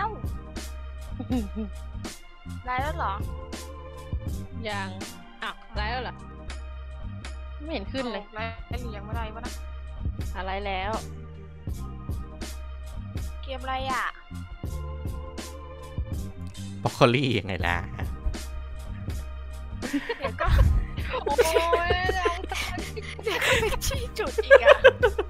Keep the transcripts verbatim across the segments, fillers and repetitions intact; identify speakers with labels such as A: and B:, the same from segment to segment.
A: แล้วไลฟ์แล้วเหรอ
B: ยังอ้าวไลฟ์แล้วเหรอไม่เห็นขึ้นเลย
A: ไลฟ์หรือยังไม่ไลฟ์วะนะ
B: อะไรแล้ว
A: เกมอะไรอ่ะ
C: บล็อกโคลี่ยังไงล่ะ
A: เดี๋ยวก็โอ้ยเดี๋ยวก็ไปชี้จุดอีกอ่ะ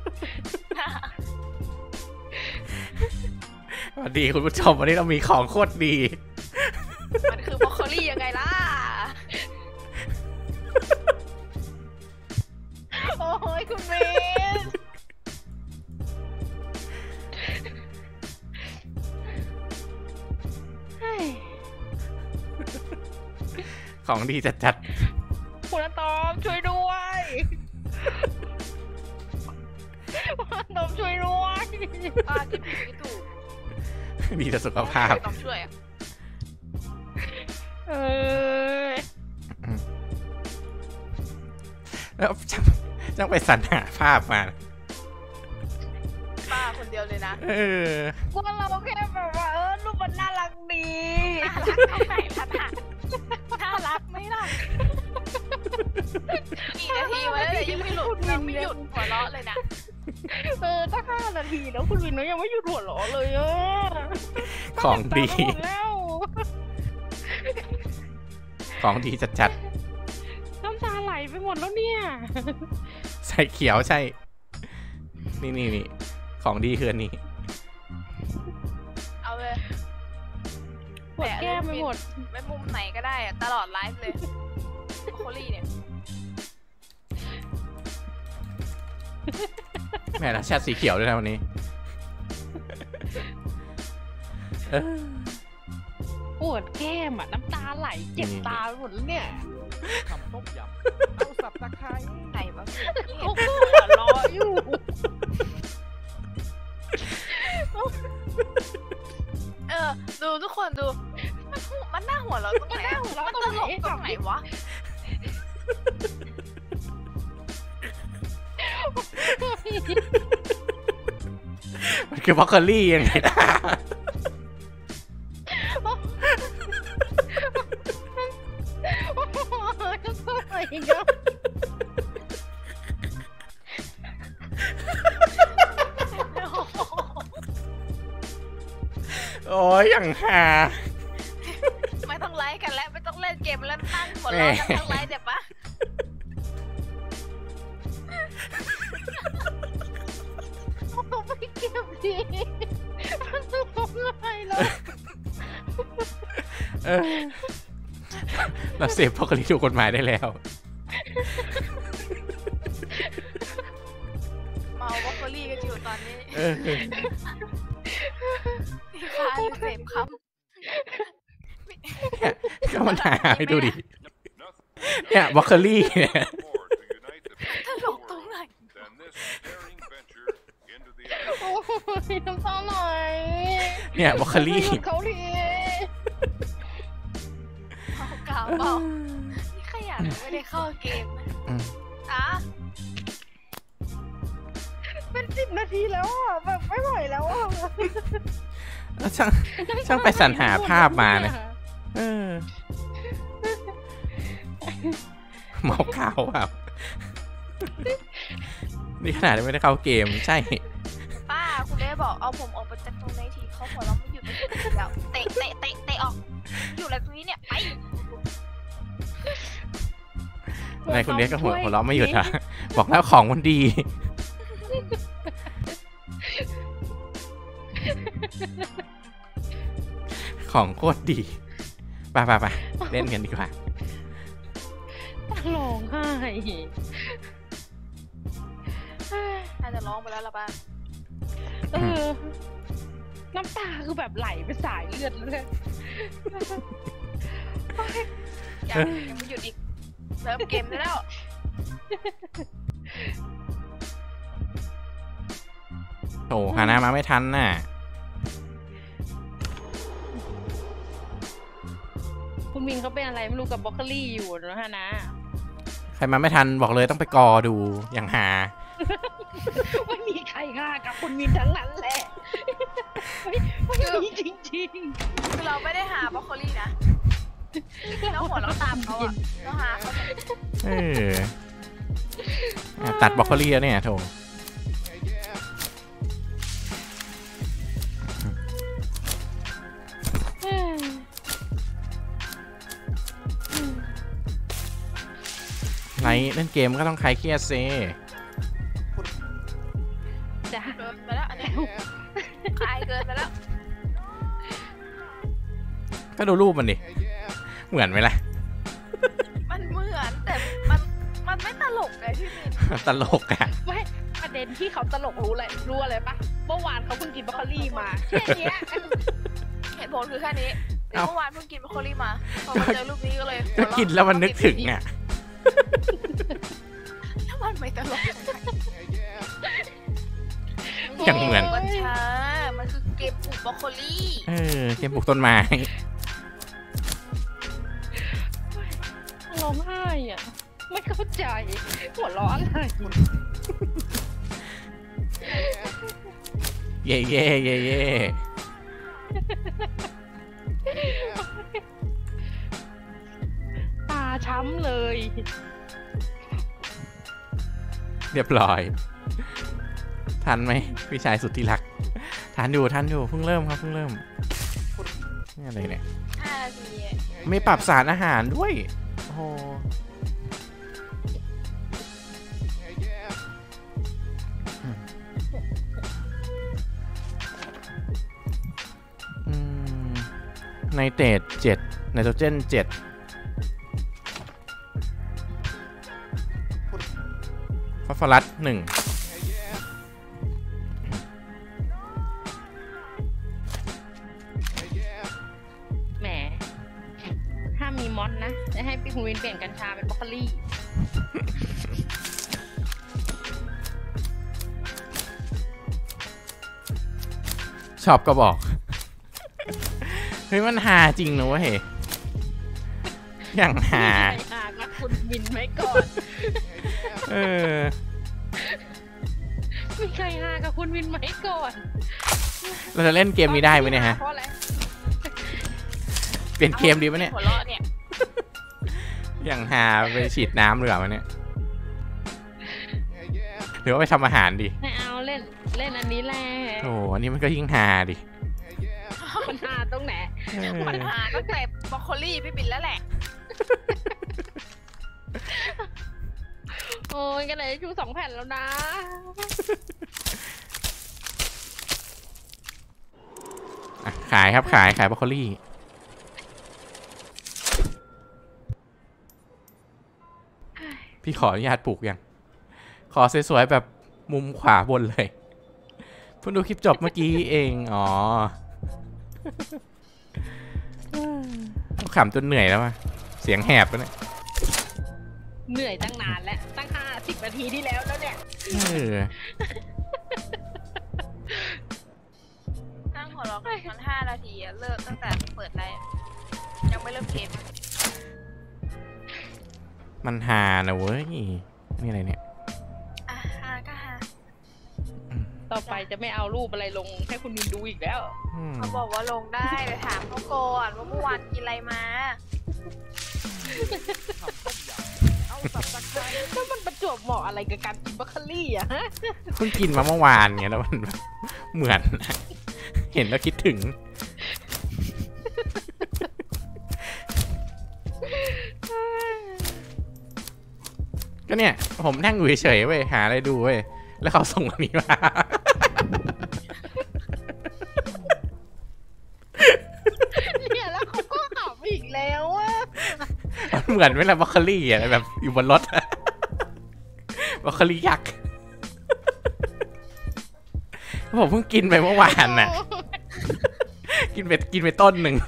C: สวัสดีคุณผู้ชมวันนี้เรามีของโคตรดี
A: มันคือบล็อกโคลี่ยังไงล่ะโอ้ยคุณเมย์
C: ของดีจัดจัด
B: คุณตอมช่วยด้วยคุณตอมช่วยด้วย
A: ป้ากินผิดไม่ถูก
C: ดีต่อสุขภาพ
A: ต้องช่วยอ่ะ
B: เออ
C: แล้วจังจังไปสรรหาภาพมา
A: ป้าคนเดียวเลยนะ
C: เออ
B: พวกเราแค่แบบว่าเออรูปมันน่ารักดี
A: น่ารักเท่าไหร่ล่ะน่ารักไหมล่ะกี่นาทีวะเนี่ยยังไม่หลุดยังไม่หยุดหัวเราะเลยนะ
B: เออตั้งห้านาทีแล้วคุณวินยังไม่หยุดหัวเราะเลยอ่ะ
C: ของดีของดีจัดจัด
B: น้ำตาไหลไปหมดแล้วเนี่ย
C: ใส่เขียวใช่นี่นี่นี่ของดีคืออันนี้
A: เอาเลย
B: ปวดแก้มไปหมด
A: ไม่มุมไหนก็ได้อะตลอดไลฟ์เลยโคลี่เนี่ย
C: แม่ละชาติสีเขียวด้วยนะวันนี้
B: ปวดแก้มอ่ะน้ำตาไหลเจ็บตาไปหมดแล้วเนี่ย
D: ทำต้มยำเอาสับตะไคร้
A: ไหนวะ
B: โอ้โหรออยู่
A: เออดูทุกคนดูมันมันน่าหัวเราะตรงไหนมันตลกตรงไหนวะ
C: มันคือบล็อกโคลี่ยังไงล่ะโอ้ยอย่างหา
A: ไม่ต้องไลฟ์กันแล้วไม่ต้องเล่นเกมแล้วนั่งหัวเราะกันทั้งไลฟ์เดี๋ยวปะ
B: ต้องไปเก็บดีมันต้องอะไรล่ะ
C: เราเสพบล็อกโคลี่ถูกกฎหมายได้แล้ว
A: เมาบล็อกโคลี่กันอยู่ตอนนี้ค่ะเสพคำ
C: ก็มันหาให้ดูดิเนี่ยบล็อกโคลี่เนี่ย
A: ตลกตรงไหน
B: โอ้ยน้ำตาไหล
C: เนี่ยบล็อกโคลี่
B: เขาที
A: เขากาวเปล่านี่ขยันไม่ได้เข้าเกมอ่ะ
B: เป็นสิบนาทีแล้วอ่ะแบบไม่ไหวแล้วอ่ะ
C: แล้วช่างช่างไปสรรหาภาพมาเนี่ยเออเมาข้าวอ่ะนี่ขนาดไม่ได้เข้าเกมใช่
A: ป้าคุณเล่บอกเอาผมออกไปจากตรงนี้ทีเขาหัวเราะไม่หยุดไม่หยุดแล้วเตะเตะเตะเตะออกอยู่อะไรตรงนี้เนี่ยไป
C: นายคุณเล็กก็หัวหัวเราะไม่หยุดอ่ะบอกแล้วของมันดีของโคตรดีไปไปไปเล่นกันดีกว่า
B: ร้องไห้
A: น่าจะร้องไปแล้วล่ะป้า
B: เออน้ำตาคือแบบไหลไปสายเลือดเลย
A: ยังยังไม่หยุดอีกเริ่มเกมได้แล้ว
C: โอ้ฮานามาไม่ทันน่ะ
B: คุณมินเขาเป็นอะไรไม่รู้กับบล็อกโคลี่อยู่นะฮะนะ
C: ใครมาไม่ทันบอกเลยต้องไปกอดูอย่างหา
B: ไม่มีใครฆ่ากับคุณมินทั้งนั้นแหละ
A: คือ
B: มีจริง
A: คือเราไม่ได้หาบรอกโคลี่นะ
B: ๆ
A: แล้วหัวเราตามเขาอะเราหาเขาเนี่ย
C: เอออ่ะตัดบรอกโคลีแล้วเนี่ยโถ
B: เออ
C: ไลฟ์เล่นเกมก็ต้องคลายเครียดเซ
B: จ้ะ
A: เกินไปแล้วอันนี้คลายเกินไปแล้ว
C: ก็ดูรูปมันดิ เหมือนไหมล่ะ
A: มันเหมือนแต่มันมันไม่ตลกเลยพี่มิน
C: ตลกอ่ะ
B: ไม่ประเด็นที่เขาตลกรู้อะไรรู้อะไรปะเมื่อวานเขาเพิ่งกินบรอกโคลี่มาแค่เนี้ย
A: เหตุผลคือแค่นี้
C: เอ้า
A: เมื่อวานเพิ่งกินบรอกโคลี่มาพอมาเจอรูปนี้ก็เลย
C: ก็กินแล้วมันนึกถึงอ่ะ
A: แล้วมันไม่ตลก
C: อย่างเหมือน
A: กัญชามันคือเกมปลูกบรอกโคลี่
C: เออเกมปลูกต้นไม้
B: ร้องไห้อ่ะไม่เข้าใจหัวเร้อนอะไร
C: เย่เย่เย่เย่
B: ตาช้ำเลย
C: เรียบร้อย ทันไหมพี่ชายสุดที่รัก ทันอยู่ทันอยู่เพิ่งเริ่มครับเพิ่งเริ่มนี่อะไรเนี่ย
A: ห้านาที
C: ไม่ปรับสารอาหารด้วย โอ้โหอืมไนเตรตเจ็ดไนโตรเจนเจ็ดฟอสฟอรัสหนึ่ง
B: แหมถ้ามีมอสนะจะให้พี่คุณวินเปลี่ยนกัญชาเป็นบรอกโคลี่
C: ชอบก็บอก เฮ้ยมันหาจริงนะเว้ยอย่างหา
B: ไม่หากับคุณวินไหมก่อน
C: เออ
B: มีใครหากับคุณวินไหมก่อน
C: เราจะเล่นเกมนี้ได้ไหมเนี่ยฮะ
B: เพราะอะไร
C: เปลี่ยนเกมดีไหมเนี่ย
A: หัวเราะเนี่ย
C: อย่างหาไปฉีดน้ำหรือเปล่าวะเนี่ย หรือว่าไปทำอาหารดี
B: ไม่เอาเล่นเล่นอันนี้แหละ
C: โอ้อันนี้มันก็ยิ่งหาดิ
B: มันหาตรงไหน
C: เออ
A: ปัญหาตั้งแต่บรอกโคลี่พี่บินแล้วแหละ
B: โอ้ยกันเลยชูสองแผ่นแล้วนะ
C: อ่ะขายครับขายขายบรอกโคลี่ พี่ขออนุญาตปลูกยัง ขอสวยๆแบบมุมขวาบนเลยเพิ่งดูคลิปจบเมื่อกี้เอง อ๋อ ขำจนเหนื่อยแล้วอะเสียงแหบแล้วเนี่ย
B: เหนื่อยตั้งนานแล้วตั้งห้าสิบนาทีที่แล้วแล้วเนี่ย
C: เออ
A: นั่งหัวเราะกันมันห้านาทีอะเลิกตั้งแต่เปิดไลฟ์ยังไม่เริ่มเกม
C: มันหานะเว้ย นี่อะไรเนี่ย
A: อ่ะฮาก็ฮา
B: ต่อไปจะไม่เอารูปอะไรลงให้คุณวินดูอีกแล้ว
C: อืม
A: เขาบอกว่าลงได้แต่ถามเขาก่อนว่าเมื่อวานกินอะไรมา
D: ทำต้มยำเอาสับตะไคร้
B: แล้วมันประจวบเหมาะอะไรกับการกินบรอกโคลี่อะฮะ
C: เพิ่งกินมาเมื่อวานไงแล้วมันแบบเหมือน เห็นแล้วคิดถึง ก็เนี่ย ผมนั่งอยู่เฉยๆเว้ยหาอะไรดูเว้ยแล้วเขาส่งอันนี้มา
B: เนี่ยแล้วเขาก็ขำอีกแล้วอะ
C: มันเหมือนเวลาบรอกโคลี่อะแบบอยู่บนรถ บรอกโคลี่ยักษ์ ผมเพิ่งกินไปเมื่อวานน่ะ กินไปกินไปต้นหนึ่ง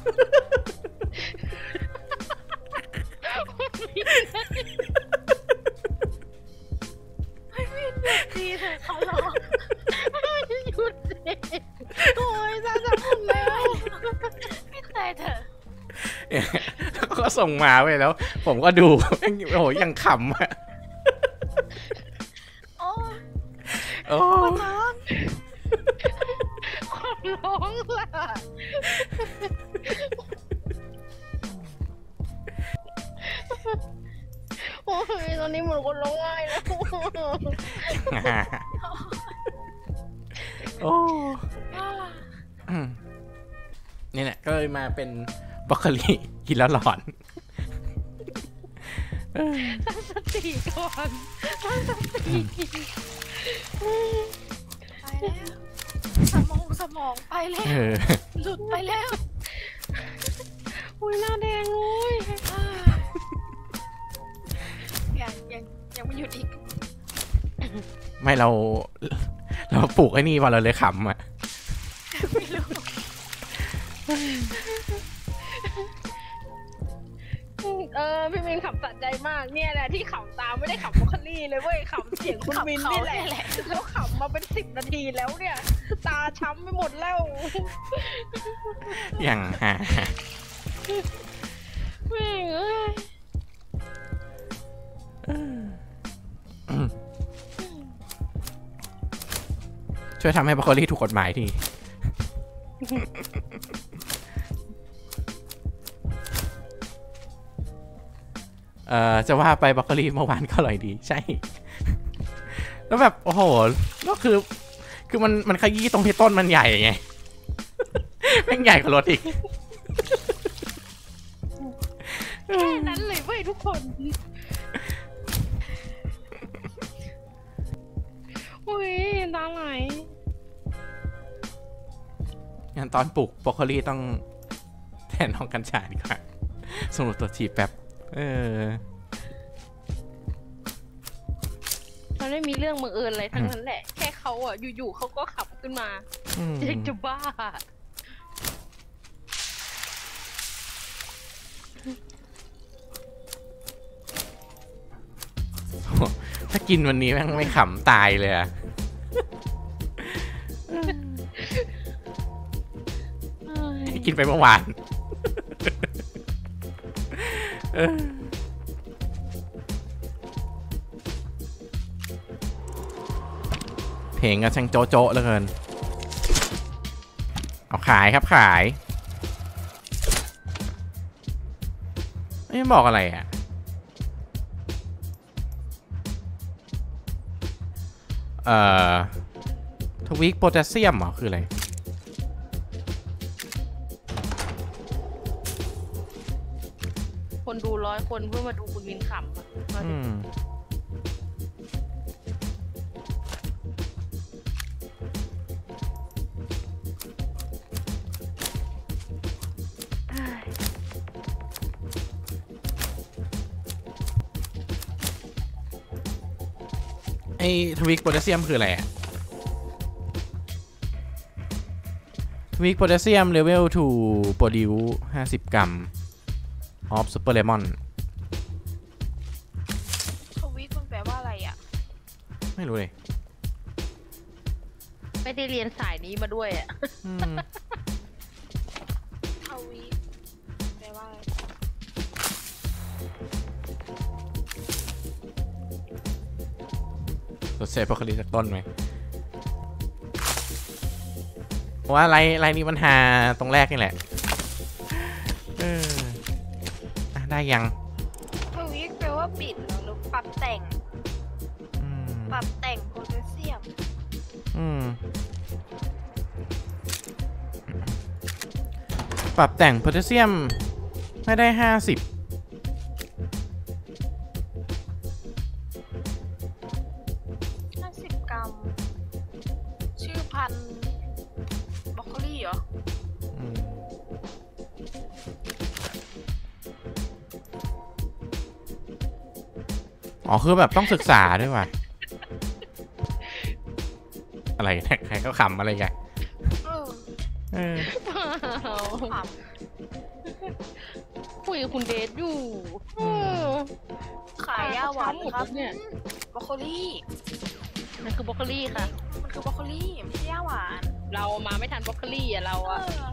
A: ดีเถอะเขาหรอ
B: หยุดสิโอ้ยจะจะพูดแล้ว
A: ไม่เคยเถอะ
C: แล้วก็ส่งมาเว้ยแล้ว ผมก็ดูแม่งโอ้โหยังขำอะ
A: โอ้
C: โอ้
A: คนน้อง
B: ความร้องล่ะโอ้ยตอนนี้เหมือนคนร้องไห้แล้ว
C: โอ้อืมนี่แหละก็เลยมาเป็นบรอกโคลีกินแล้วหลอนเออ
B: ตั้งสติก่อนตั้งสติ
A: ไปแล้วสมองสมองไปแล้
C: เอ
A: ว
C: อ
A: หลุดไปแล้ว
B: อุ้ยหน้าแดงเลย
A: ยังยังยังไม่หยุดอีก
C: ไม่เรา เราปลูกไอ้นี่มาเราเลยขำอ่ะ
A: ไม่รู้
B: เออพี่มินขำสะใจมากเนี่ยแหละที่ขำตามไม่ได้ขำบรอกโคลี่เลยเว้ยขำเสียงคุณมินนี่แหละแล้วขำมาเป็นสิบนาทีแล้วเนี่ยตาช้ำไปหมดแล้ว
C: อย่างฮะ
B: แม่งเอ้ย
C: ช่วยทำให้บรอกโคลีถูกกฎหมายที เอ่อจะว่าไปบรอกโคลีเมื่อวานก็อร่อยดีใช่ แล้วแบบโอ้โหก็คือ คือมันมันขยี้ตรงที่ต้นมันใหญ่ไง แม่งใหญ่กว่ารถอีก
B: แค่นั้นเลยเว้ยทุกคนอุ้ยตาไหล
C: งั้นตอนปลูกบรอกโคลีต้องแทนน้องกัญชาดีกว่าสรุปตัวฉีดแป๊บเออ
B: มันไม่มีเรื่องบังเอิญอะไรทั้งนั้นแหละแค่เขาอ่ะอยู่ๆเขาก็ขับขึ้นมา
C: อืม
B: เจ๊จะบ้า
C: ถ้ากินวันนี้แม่งไม่ขำตายเลยอะ กินไปเมื่อวาน เออเพลงก็ช่างโจ๊ะโจ๊ะเหลือเกิน เอาขายครับขายไม่บอกอะไรอ่ะ เอ่อทวิกโพแทสเซียมเหรอ คืออะไร
B: คนดูร้อยคนเพื่อมาดูคุณมินขำอะ
C: อืม ไอ้ทวิกโพแทสเซียมคืออะไรอะทวิกโพแทสเซียมเลเวลทูโปรดิวห้าสิบกรัมออฟซูเปอร์เลมอน
A: ทวิตมันแปลว่าอะไรอ่ะ
C: ไม่รู้เลย
B: ไม่ได้เรียนสายนี้มาด้วยอ่ะ
C: อืม
A: ทวีตแปลว่าอะไร
C: รถเซฟพอคลีจากต้นไหมว่าไรไรนี้มันหาตรงแรกนี่แหละ เอออ่ะได้ยัง
A: ทวีตแปลว่าปิดเหรอหรือปรับแต่ง
C: อืม
A: ปรับแต่งโพแทสเซียม
C: อืม ปรับแต่งโพแทสเซียมไม่ได้ห้าสิบ
A: ห้าสิบกรัม ชื่อพันธุ์บรอกโคลี่เหรอ
C: อืมอ๋อ คือแบบต้องศึกษาด้วยว่ะ อะไรนะใครก็ขำอะไรกัน
A: เออ
C: เออ
A: ถาม
B: คุยกับคุณเดทอยู่
C: อืม
A: ขายยาหวาน
B: หมด
A: ครับ
B: เนี่ย
A: บรอกโคลี่
B: มันคือบรอกโคลี่ค่ะ
A: มันคือบรอกโคลี่ไม่ใช่ยาหวาน
B: เรามาไม่ทันบรอกโคลี่อ่ะเรา
A: เอ
B: อ่ะ
A: อ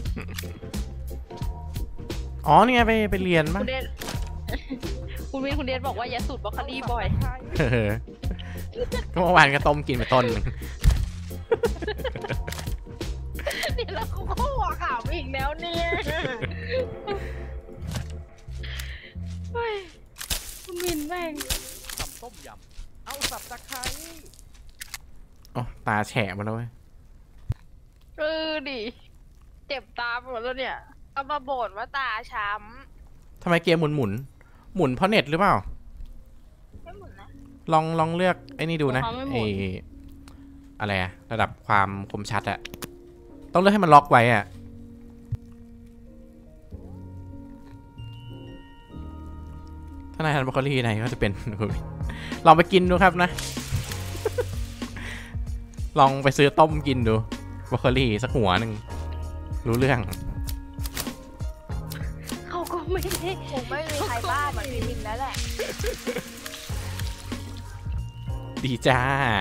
C: อ๋อ นี่ไงไปไปเรียนมั้
B: คุณเดท คุณวินคุณเดทบอกว่าอย่าสูตรบรอกโคลี่บ่อย
C: เออก็เมื่อวานก็ต้มกินไปต้นหนึ่ง
B: แล้วเขาก็หัวขาวอีกแล้วเนี่ยเฮ้ยคุณมินแม่ง
D: ทำต้มยำเอาสับตะไคร้
C: อ๋อตาแฉะมาแล้วเว้ย
B: เออดิเจ็บตาไปหมดแล้วเนี่ยเอามาบ่นว่าตาช้
C: ทำไมเกมหมุนหมุนหมุนเพราะเน็ตหรือเปล่า
A: ไม่หมุนนะ
C: ลองลองเลือกไอ้นี่ดูนะไออะไรอะระดับความคมชัดอะต้องเลือกให้มันล็อกไว้อะถ้านายทานบรอกโคลีนายก็จะเป็น ลองไปกินดูครับนะ ลองไปซื้อต้มกินดูบรอกโคลีสักหัวหนึ่งรู้เรื่อง
B: ำเขาก็ไม่ได้
A: คงไม่มีใครบ้าเหมือนพี่มินแล้วแหละ
C: ดีจ้า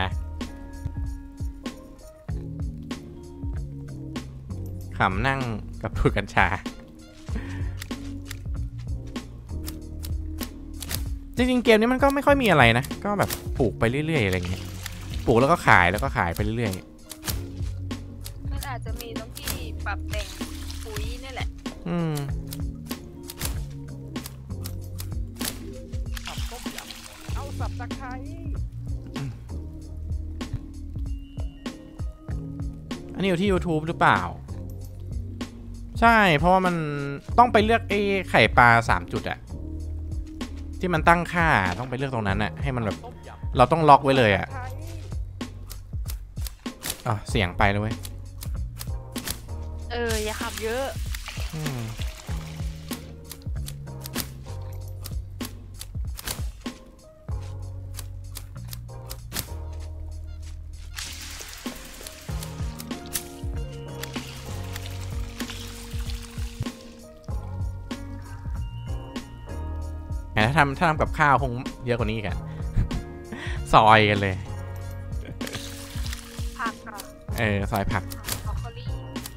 C: ขำนั่งกับถูกกัญชา จริงๆเกมนี้มันก็ไม่ค่อยมีอะไรนะ ก็แบบปลูกไปเรื่อยๆอะไรอย่างเงี้ยปลูกแล้วก็ขายแล้วก็ขายไปเรื่อย
A: มันอาจจะมีตรงที่ปรับแต่งปุ๋ยนี่แหละ
C: ๆอืม
D: ทำต้มยำเอาสับตะไคร้
C: อันนี้อยู่ที่ YouTube หรือเปล่า ใช่เพราะว่ามันต้องไปเลือกไอ้ไข่ปลาสามจุดอะที่มันตั้งค่าต้องไปเลือกตรงนั้นอะให้มันแบบ
D: ต้มยำ
C: เราต้องล็อกไว้เลยอะ
D: ตะไคร้
C: อ๋อเสียงไปเลยเว้ย
B: เอออย่าขับเยอะ
C: อืมแต่ถ้าทำถ้าทำกับข้าวคงเยอะกว่านี้อีกัน ซอยกันเลย
A: ผักเหรอ
C: เออ ซอยผัก
A: บรอกโคลี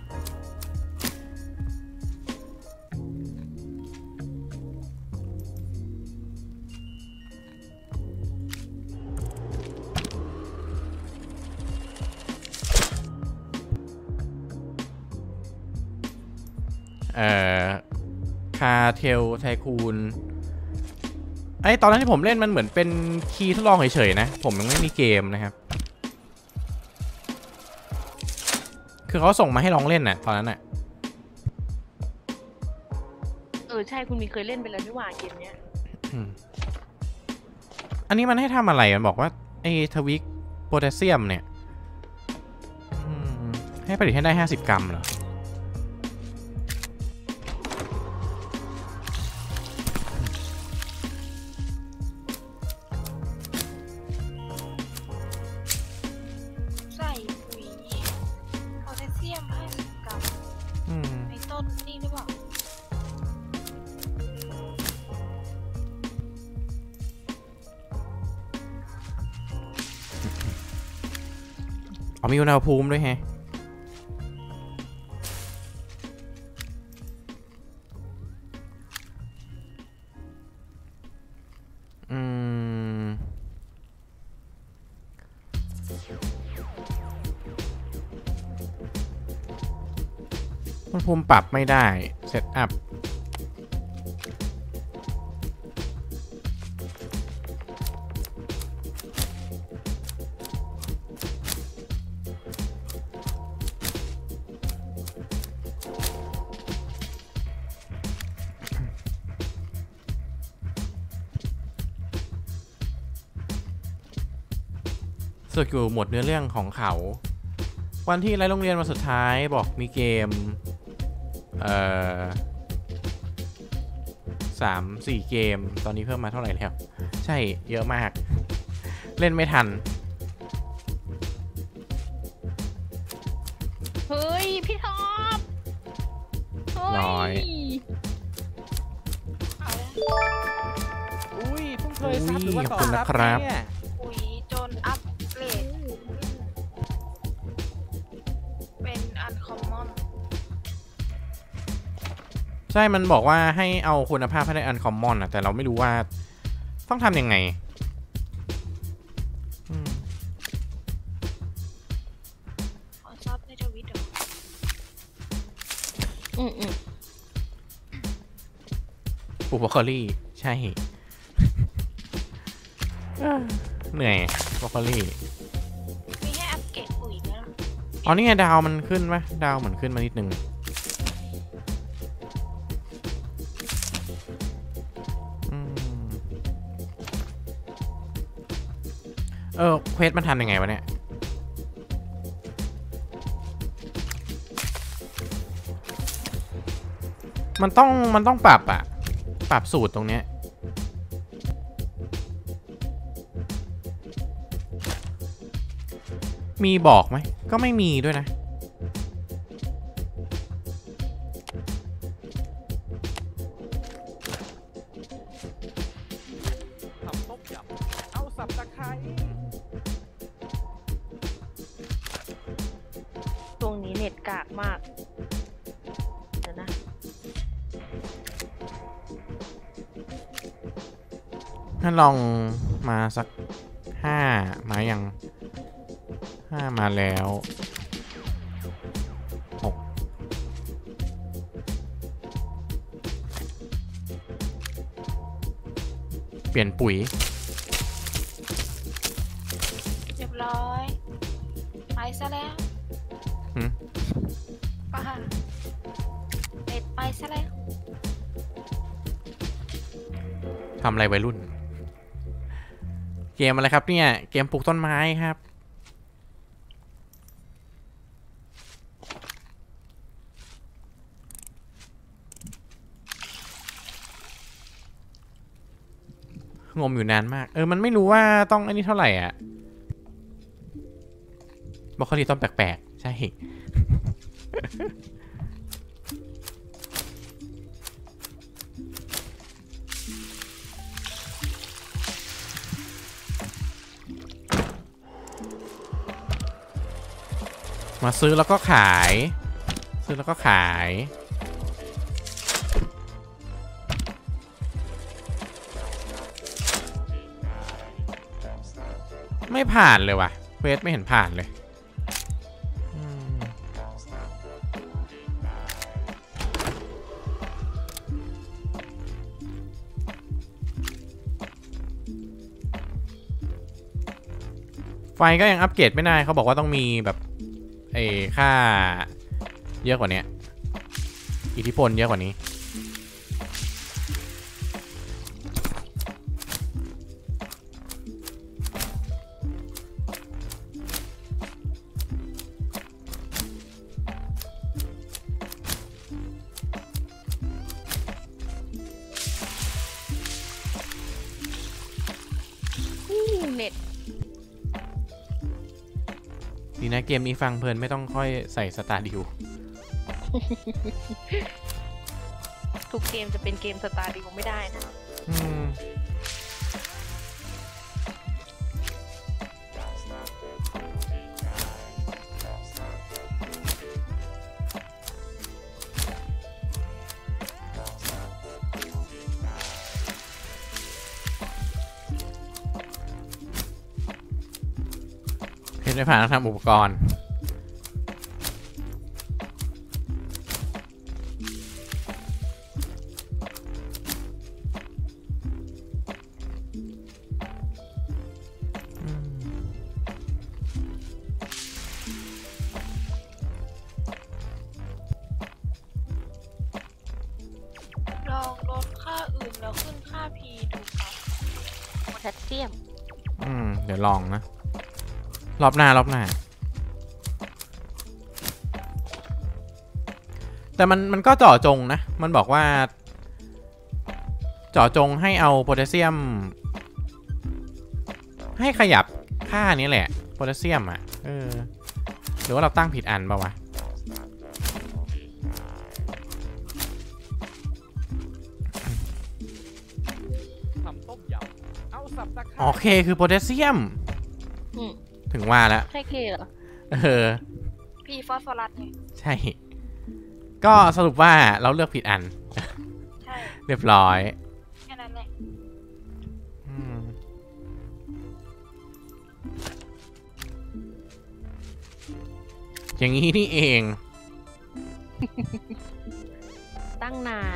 C: เอ่อ คาเทลไทคูนไอตอนนั้นที่ผมเล่นมันเหมือนเป็นคีย์ทดลองเฉยๆนะ ผมยังไม่มีเกมนะครับ คือเขาส่งมาให้ลองเล่นน่ะตอนนั้นน่ะ
B: เออใช่คุณมีเคยเล่นไปแล้วนี่หว่าเกมเนี้ย
C: อืมอันนี้มันให้ทำอะไรมันบอกว่าไอ้ทวิกโพแทสเซียมเนี่ยอืมให้ผลิตให้ได้ห้าสิบกรัมเหรอ
A: ใส่ปุ๋ยโพแทสเซียมห้าสิบกรัม
C: อืม
A: ในต้นนี่หรือเปล่า
C: อ๋อมีอุณหภูมิด้วยแฮะอืมอุณหภูมิปรับไม่ได้เซตอัพสึกอยู่หมดเนื้อเรื่องของเขา วันที่ไล่โรงเรียนวันสุดท้ายบอกมีเกม เอ่อสามสี่เกมตอนนี้เพิ่มมาเท่าไหร่แล้ว ใช่เยอะมาก เล่นไม่ทัน
B: เฮ้ยพี่ท็อปเฮ้ย
C: น้อย
A: เอาละ
D: อุ้ยเพิ่งเคยซับหรือว่า
C: ขอบ
D: ต่อ
C: คุณ
D: ซั
C: นะ
D: บ
C: ครับ
D: เนี่ย
A: ปุ๋ยจนอัปเกรดเป็นอันคอมมอน
C: ใช่มันบอกว่าให้เอาคุณภาพให้ได้อันคอมมอนอะแต่เราไม่รู้ว่าต้องทำยังไงอืม
A: ขอซับในทวิตเหรอ
B: อืมอืม
C: ปลูกบรอกโคลี่ใช่เหนื่อยบรอกโคลี่
A: มีให้อัปเกรดปุ๋ยไหมล่ะ
C: อ๋อนี่ไงดาวมันขึ้นไหมดาวเหมือนขึ้นมานิดนึงอืมเออเควสมันทำยังไงวะเนี่ยมันต้องมันต้องปรับอะปรับสูตรตรงเนี้ยมีบอกไหมก็ไม่มีด้วยนะ
D: ทำต้มยำเอาสับตะไคร้
B: ช่วงนี้เน็ตกากมากเดี๋ยวนะ
C: ถ้าลองมาสักห้ามายังห้ามาแล้วหกเปลี่ยนปุ๋ย
A: เรียบร้อยไปซะแล้ว
C: หืม
A: ป่ะเน็ตไปซะแล้ว
C: ทำอะไรวัยรุ่น เกมอะไรครับเนี่ย เกมปลูกต้นไม้ครับ งมอยู่นานมาก เออ มันไม่รู้ว่าต้องอันนี้เท่าไหร่อ่ะบรอกโคลีต้นแปลกๆ ใช่ มาซื้อแล้วก็ขาย ซื้อแล้วก็ขาย ไม่ผ่านเลยว่ะเควสไม่เห็นผ่านเลยอืมไฟก็ยังอัปเกรดไม่ได้เขาบอกว่าต้องมีแบบไอ้ค่าเยอะกว่านี้อิทธิพลเยอะกว่านี้
B: เน็ต
C: ดีนะเกมนี้ฟังเพลินไม่ต้องค่อยใส่สตาร์ดิว
B: ทุกเกมจะเป็นเกมสตาร์ดิวไม่ได้นะ
C: อืมเพชรไม่ผ่านต้องทำอุปกรณ์
A: ลองลดค่าอื่นแล้วขึ้นค่า P ดูครับ
B: โพแทสเซียม
C: อืม เดี๋ยวลองนะ รอบหน้ารอบหน้า แต่มันมันก็เจาะจงนะ มันบอกว่า เจาะจงให้เอาโพแทสเซียม ให้ขยับค่านี้แหละโพแทสเซียมอ่ะเออหรือว่าเราตั้งผิดอันเปล่าวะ
D: ทำต้มยำเอาสับตะไคร้
C: โอเคคือโพแทสเซียม
B: อืม
C: ถึงว่าแล้ว
B: ใช่เคเหรอ
C: เออ
A: P ฟอสฟอรัสไง
C: ใช่ ก็สรุปว่าเราเลือกผิดอัน
A: ใช่
C: เรียบร้อย
A: แค่นั้นแหละ
C: อืมอย่างนี้นี่เอง
B: ตั้งนาน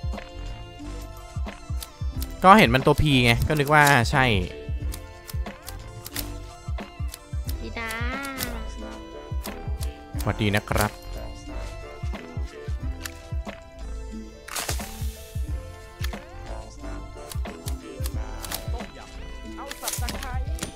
C: ก็เห็นมันตัว P ไงก็นึกว่าใช่
B: ดีนะ
C: สวัสดีนะครับ
D: ต้มยำเอาสับตะไคร้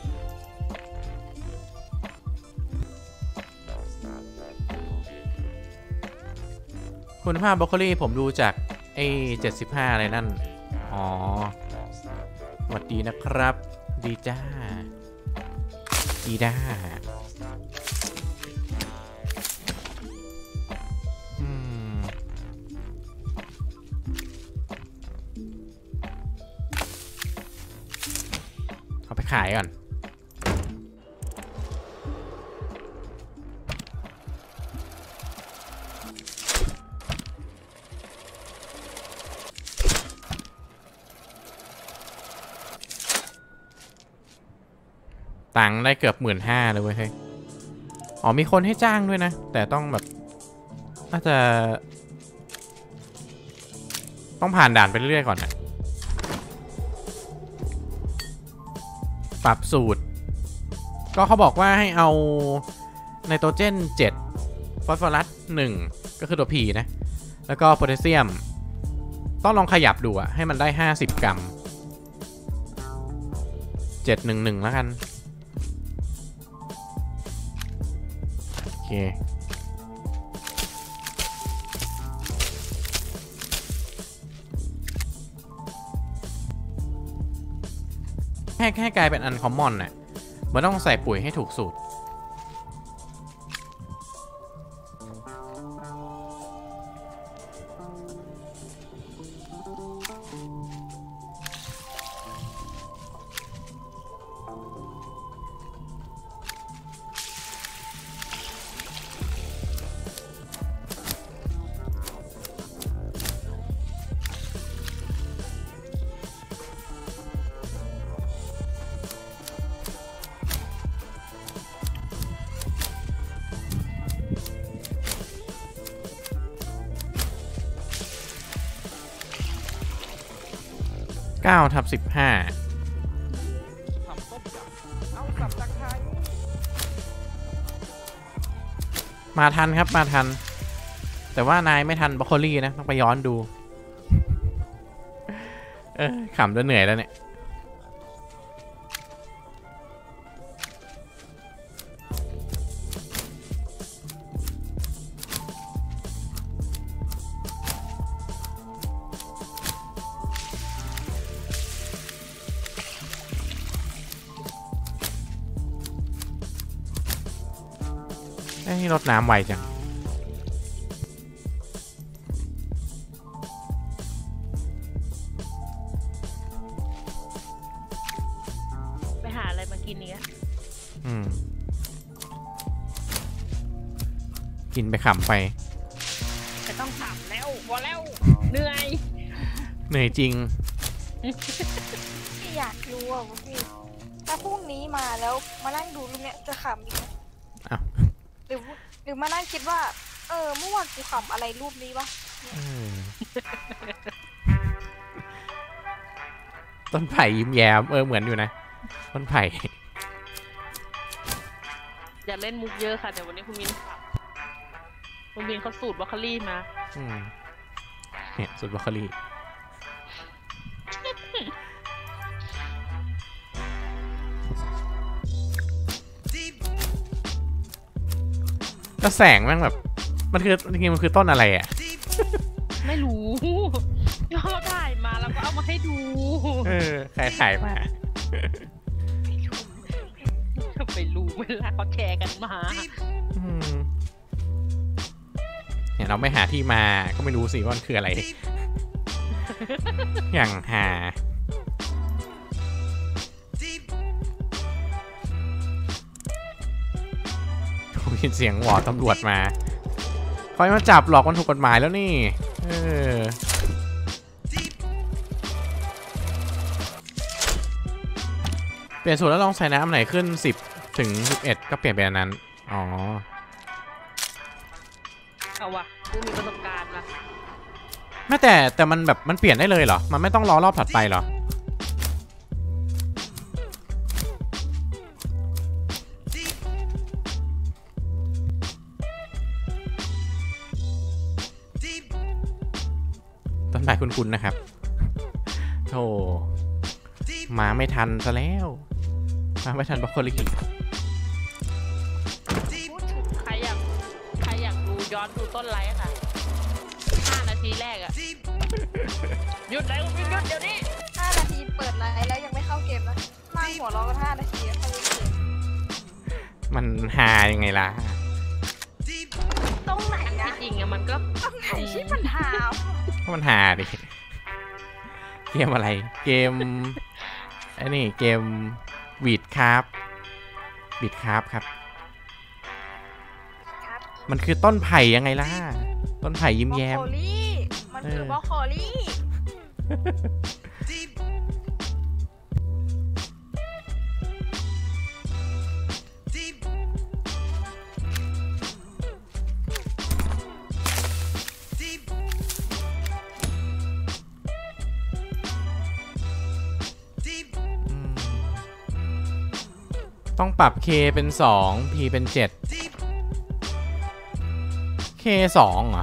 C: คุณภาพบรอกโคลีผมดูจากไอ้เจ็ดสิบห้าอะไรนั่นอ๋อสวัสดีนะครับดีจ้าดีด้าอืมเอาไปขายก่อนตังค์ได้เกือบหมื่นห้าเลยเว้ยเฮ้ยอ๋อมีคนให้จ้างด้วยนะแต่ต้องแบบน่าจะต้องผ่านด่านไปเรื่อยๆก่อนนะปรับสูตรก็เขาบอกว่าให้เอาไนโตรเจนเจ็ดฟอสฟอรัสหนึ่งก็คือตัว P นะแล้วก็โพแทสเซียมต้องลองขยับดูอะให้มันได้ห้าสิบกรัมเจ็ดหนึ่งหนึ่งแล้วกันโอเคแค่แค่กลายเป็นอันคอมมอนน่ะมันต้องใส่ปุ๋ยให้ถูกสูตรเก้าทับสิบห้า
D: ทำต้มยำเอาสับตะไคร้
C: มาทันครับมาทันแต่ว่านายไม่ทันบรอกโคลีนะต้องไปย้อนดูเออขำจนเหนื่อยแล้วเนี่ยไอ้รดน้ำไวจัง
B: ไปหาอะไรมากินเนี้ย
C: อืมกินไปขำไป
B: จะต้องถามแล้วพอแล้วเหนื่อย
C: เหนื่อยจริง
A: พี่อยากรู้อ่ะพี่ถ้าพรุ่งนี้มาแล้วมานั่งดูรูปเนี้ยจะขำอีกไหม
C: อ้าว
A: หรือหรือมานั่งคิดว่าเออเมื่อวานกูขำอะไรรูปนี้วะ
C: ต้นไผ่ยิ้มแย้มเออเหมือนอยู่นะต้นไผ่
B: อย่าเล่นมุกเยอะค่ะเดี๋ยววันนี้คุณมินขับคุณมินเขาสูตรบรอกโคลีมา
C: อืมเนี่ยสูตรบรอกโคลีก็แสงแม่งแบบมันคือจริงๆมันคือต้นอะไรอ่ะ
B: ไม่รู้ย่อถ่ายมาแล้วก็เอามาให้ดู
C: เออใครถ่ายมา
B: ไปรู้เวลาเขาแชร์กันมา
C: เนี่ยเราไม่หาที่มาก็ไม่รู้สิว่ามันคืออะไรอย่างหายินเสียงหวอตำรวจมาคอยมาจับหลอกมันถูกกฎหมายแล้วนี่เออเปลี่ยนสูตรแล้วลองใส่น้ำไหนขึ้นสิบถึงสิบเอ็ดก็เปลี่ยนไปอันนั้นอ๋อ
B: เอาเอาวะกูมีประสบการณ์ละ
C: ไม่แต่แต่มันแบบมันเปลี่ยนได้เลยเหรอมันไม่ต้องรอรอบถัดไปเหรอต้นไม้คุณๆนะครับโธ่มาไม่ทันซะแล้วมาไม่ทันบรอกโคลี
A: พูดถึง
B: ใครอยากใครอยากดูย้อนดูต้นไลฟ์ค่ะห้านาทีแรกอะหยุดเลยหยุดเดี๋ยวนี้
A: ห้านาทีเปิดไลน์แล้วยังไม่เข้าเกมนะนั่งหัวเราะกันห้านาทีแล้วเข้าเกม
C: มันหายังไงล่ะ
A: ตรงไหน
B: ที่
A: นะ
B: จริงอะมันก็
A: ตรงไหนที่มันหาว
C: เพราะมันหาดิเกมอะไรเกมไอ้นี่เกมวีดคราฟวีดคราฟครับ
A: ครับ
C: มันคือต้นไผ่ยังไงล่ะต้นไผ่ยิ้ม
A: บรอก
C: แย้ม
A: โคลี่มันคือ
C: เออ
A: บรอกโคลี่
C: อืมต้องปรับ K เป็นสอง P เป็นเจ็ด K สองเหรอ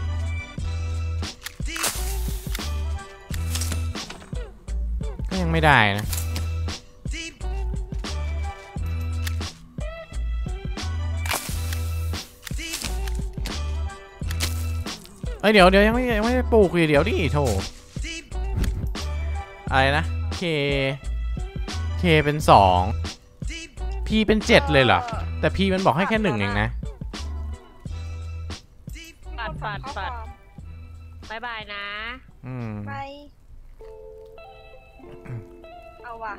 C: ก็ยังไม่ได้นะเอ้ยเดี๋ยวเดี๋ยวยังไม่ยังไม่ได้ปลูกเลยเดี๋ยวดิโถอะไรนะ K K เป็นสอง P เป็นเจ็ดเลยเหรอแต่ P มันบอกให้แค่หนึ่งเองนะ
B: ปัดปัดปัดบายบายนะ
C: อืม
A: ไปเอาว่ะ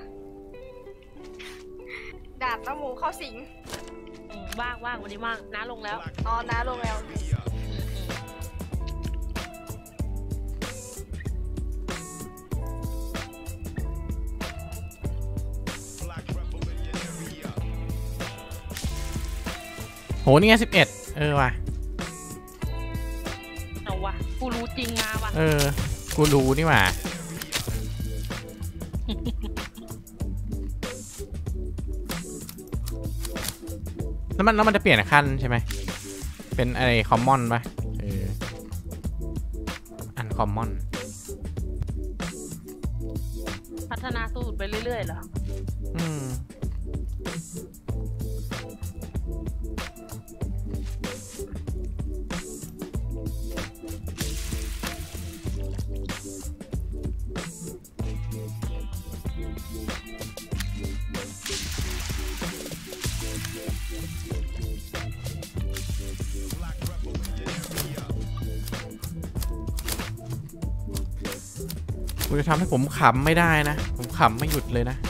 A: ดาบน้ำหมูเข้าสิง
B: อืมว่างว่างวันนี้ว่างน้าลงแล้ว
A: อ๋อน้าลงแล้ว
C: โหนี่ไงสิบเอ็ดเออว่ะ
B: เอาวะกูรู้จริงมาว่ะ
C: เออ กูรู้นี่หว่า แล้วมันแล้วมันจะเปลี่ยนขั้นใช่ไหม เป็นอะไรคอมมอนปะเออ อันคอมมอน
B: พัฒนาสูตรไปเรื่อยๆเหรอ
C: อืม กูจะทำให้ผมขำไม่ได้นะ ผมขำไม่หยุดเลยนะ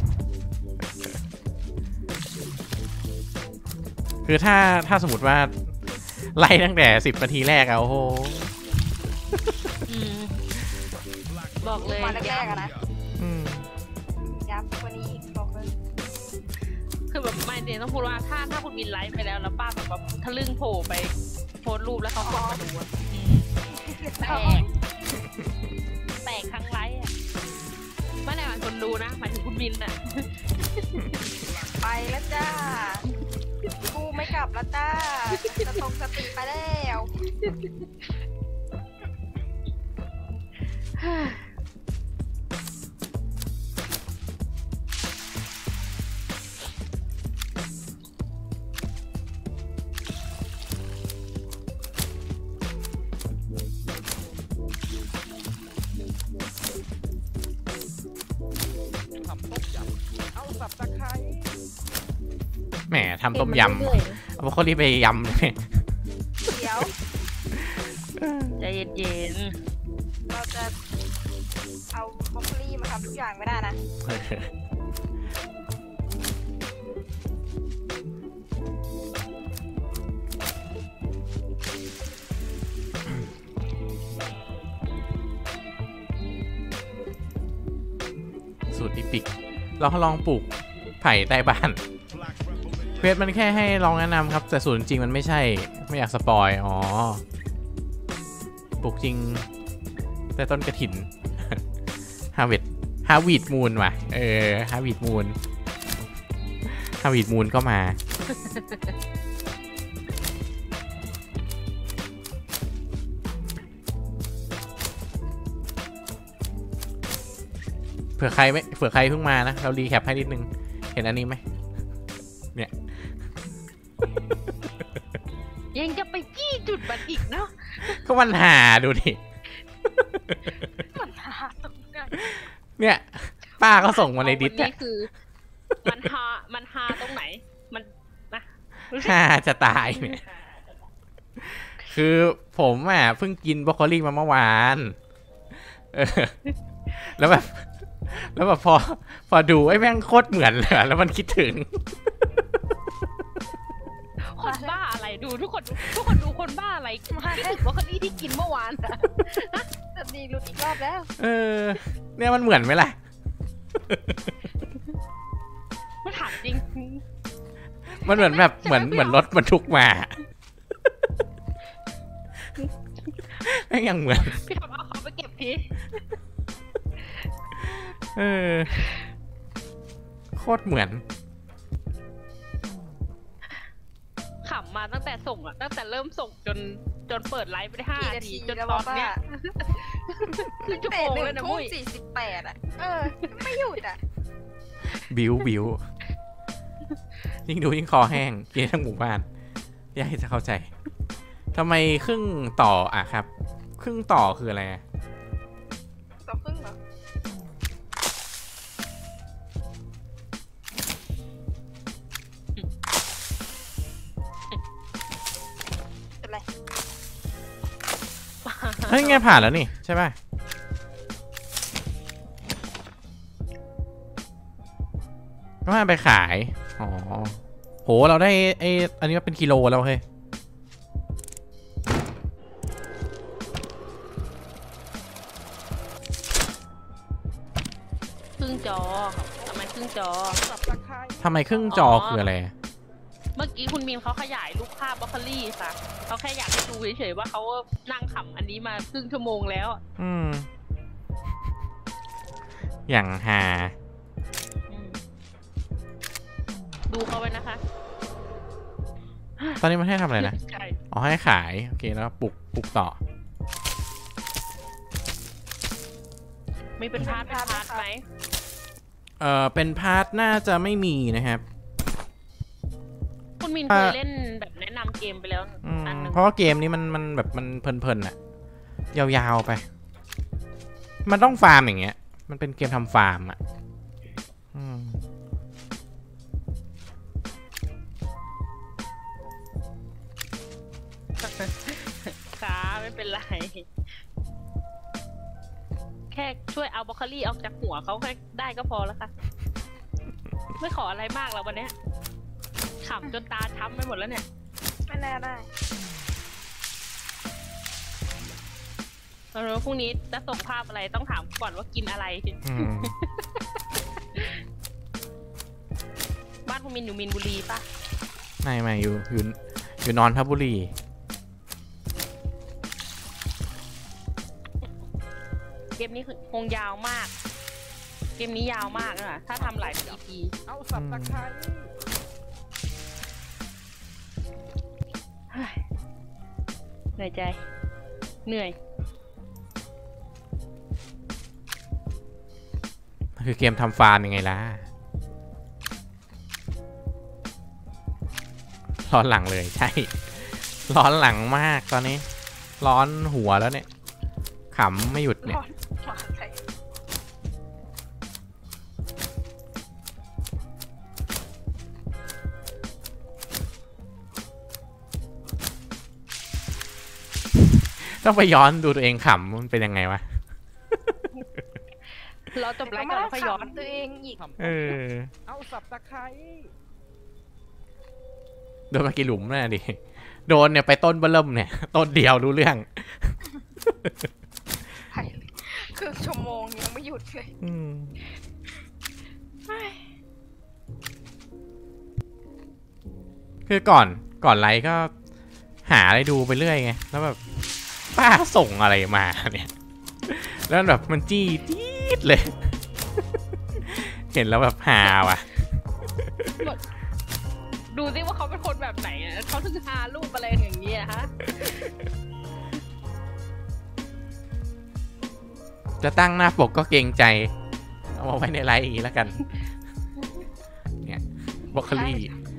C: คือถ้าถ้าสมมติว่า ไล่ตั้งแต่สิบนาทีแรกอะโอ้โห
B: อืมบอกเลย
A: มาแรกๆอะนะ
C: อืม
A: ยับกว่านี้อีกบอกเลย
B: คือแบบไม่เนี่ยต้องพูดว่าถ้าถ้าคุณบินไลฟ์ไปแล้วแล้วป้าแบบแบบทะลึ่งโผล่ไปโพสต์รูปแล้วเขากดมาดูอะแตกแตกทั้งไลฟ์อะไม่ได้หมายคนดูนะหมายถึงคุณบินอะ
A: ไปแล้วจ้ากูไม่กลับแล้วจ้าจะตรงสติไปแล้ว
D: ทำต้มยำเอาสับตะไคร้
C: แหมทำต้มยำเอาบรอกโคลีไปยำเลย
A: เดี๋ยว
B: ใจเย็น
A: เราจะเอาบรอกโคลี่มาทำทุกอย่างไม่ได้นะ
C: สูตรอีปิกเราลองปลูกไผ่ใต้บ้านเควสมันแค่ให้ลองแนะนำครับแต่ส่วนจริงมันไม่ใช่ไม่อยากสปอยอ๋อปลูกจริงแต่ต้นกระถิน ฮาวิดฮาวิดมูนว่ะเออฮาวิดมูนฮาวิดมูนก็มา เผื่อใครไม่เผื่อใครเพิ่งมานะเรารีแคปให้นิดนึงเห็นอันนี้ไหมเนี่ย
B: ยังจะไปจี้จุดบันอีกเนาะ
C: ก็มันหาดูดิ
A: มันหาตรงไหน
C: เนี่ยป้าก็ส่งมาในดิส
B: นี่
C: เนี่ย
B: คือ มันฮามันฮาตรงไหน มันนะ
C: หาจะตายเนี่ย คือผมอ่ะเพิ่งกินบรอกโคลีมาเมื่อวานเออแล้วแบบแล้วแบบพอพอดูไอ้แม่งโคตรเหมือนเลยแล้วมันคิดถึง
B: คนบ้าอะไรดูทุกคนทุกคนดูคนบ้าอะไรคิดถึงว่าคนนี้ที่กินเมื่อวานอะ
A: จะดีหลุดอีกรอบแล้ว
C: เออ เนี่ยมันเหมือนไหมล่ะ
B: มันถามจริง
C: มันเหมือนแบบเหมือนเหมือนรถบรรทุกมาแม่งยังเหมือน
B: พี่ทำเอาเขาไปเก็บที
C: เออโคตรเหมือน
B: ขำมาตั้งแต่ส่งอะตั้งแต่เริ่มส่งจนจนเปิดไลฟ์ไปได้ห้า
A: กี่
B: นา
A: นา
B: ที
A: ที
B: จน
A: แล้ว
B: ตอ
A: วะ
B: น
A: ป้า
B: เนี้ยคือชั่ว
A: เตะ
B: โมง
A: หนึ่
B: แล้ว
A: ง
B: นะ
A: ทุ่
B: มุ้
A: ม
B: ย
A: สี่สิบแปดอ่ะ เออ ไม่หยุดอ่ะ
C: บิวบิวยิ่งดูยิ่งคอแห้งกินทั้งหมู่บ้านยากที่จะเข้าใจทำไมครึ่งต่ออ่ะครับ ครึ่งต่อคืออะไรอะ
A: ต่อครึ่งเหรอเป็นไร
C: เฮ้ยไงผ่านแล้วนี่ใช่ป่ะก็มาไปขายอ๋อโหเราได้ไออันนี้เป็นกิโลแล้วเฮ้ย
B: ครึ่งจอทำไมครึ่งจอ
D: สับตะไคร้
C: ทำไมครึ่งจอคืออะไร
B: เมื่อกี้คุณมีนเขาขยายรูปภาพบรอกโคลี่ค่ะเขาแค่อยากให้ดูเฉยๆว่าเขานั่งขำอันนี้มาครึ่งชั่วโมงแล้ว
C: อืม อย่างหา
B: อืมดูเขาไว้นะคะ
C: ตอนนี้มันให้ทำอะไรนะ
B: ใช่
C: อ๋อให้ขาย โอเคแล้วปลุกปลุกต่อ
B: ไม่เป็นพาร์ทเป็นพาร์ทไหม
C: เอ่อ เป็นพาร์ทน่าจะไม่มีนะครับ
B: คุณมินเคยเล่นแบบแนะนำเกมไปแล้ว
C: อืม
B: อันหนึง
C: เพราะว่าเกมนี้มันมันแบบมันเพลินๆอะยาวๆไป มันต้องฟาร์มอย่างเงี้ย มันเป็นเกมทำฟาร์มอะอืม
B: ค่ะไม่เป็นไร แค่ช่วยเอาบรอกโคลี่ออกจากหัวเขาแค่ได้ก็พอแล้วค่ะ ไม่ขออะไรมากแล้ววันเนี้ยขำจนตาช้ำไปหมดแล้วเนี่ย
A: ไม่แน่ได้
B: เราพรุ่งนี้จะส่งภาพอะไรต้องถามก่อนว่ากินอะไร
C: อืม
B: บ้านคุณมินอยู่มินบุรีปะ
C: ไม่ไม่อยู่อยู่อยู่นอนทบุรี
B: เกมนี้คือคงยาวมาก เกมนี้ยาวมากนะถ้าทำหลาย อี พี
D: เอาสับตะไคร้
B: เหนื่อยใจ เหนื่อย
C: คือเกมทำฟาร์มยังไงล่ะ ร้อนหลังเลยใช่ ร้อนหลังมากตอนนี้ ร้อนหัวแล้วเนี่ยขำไม่หยุดเนี่ย
A: ร้อนหวานใจ
C: ต้องไปย้อนดูตัวเองขำมันเป็นยังไงวะ
B: เราจบไลฟ์ก่อนแล้วค่อยย้อน
A: ตัวเองอีก
D: ทำ
C: เออ
D: เอาสับตะไคร้
C: โดนมากี่หลุมน่ะดิ โดนเนี่ยไปต้นเบิ่มเนี่ย ต้นเดียวรู้เรื่อง
A: ไปครึ่งชั่วโมงยังไม่หยุดเลย
C: อืม
A: เฮ้ย
C: คือก่อนก่อนไลฟ์ก็หาอะไรดูไปเรื่อยไงแล้วแบบป้าส่งอะไรมาเนี่ยแล้วแบบมันจี้จี๊ดเลย เห็นแล้วแบบหาว่ะ
B: ดูสิว่าเขาเป็นคนแบบไหนอะเขาถึงหารูปอะไรอย่างเงี้ยฮะ
C: จะตั้งหน้าปกก็เกรงใจเอามาไว้ในไลฟ์อย่างนี้แล้วกันเนี่ยบล็อกโคลี่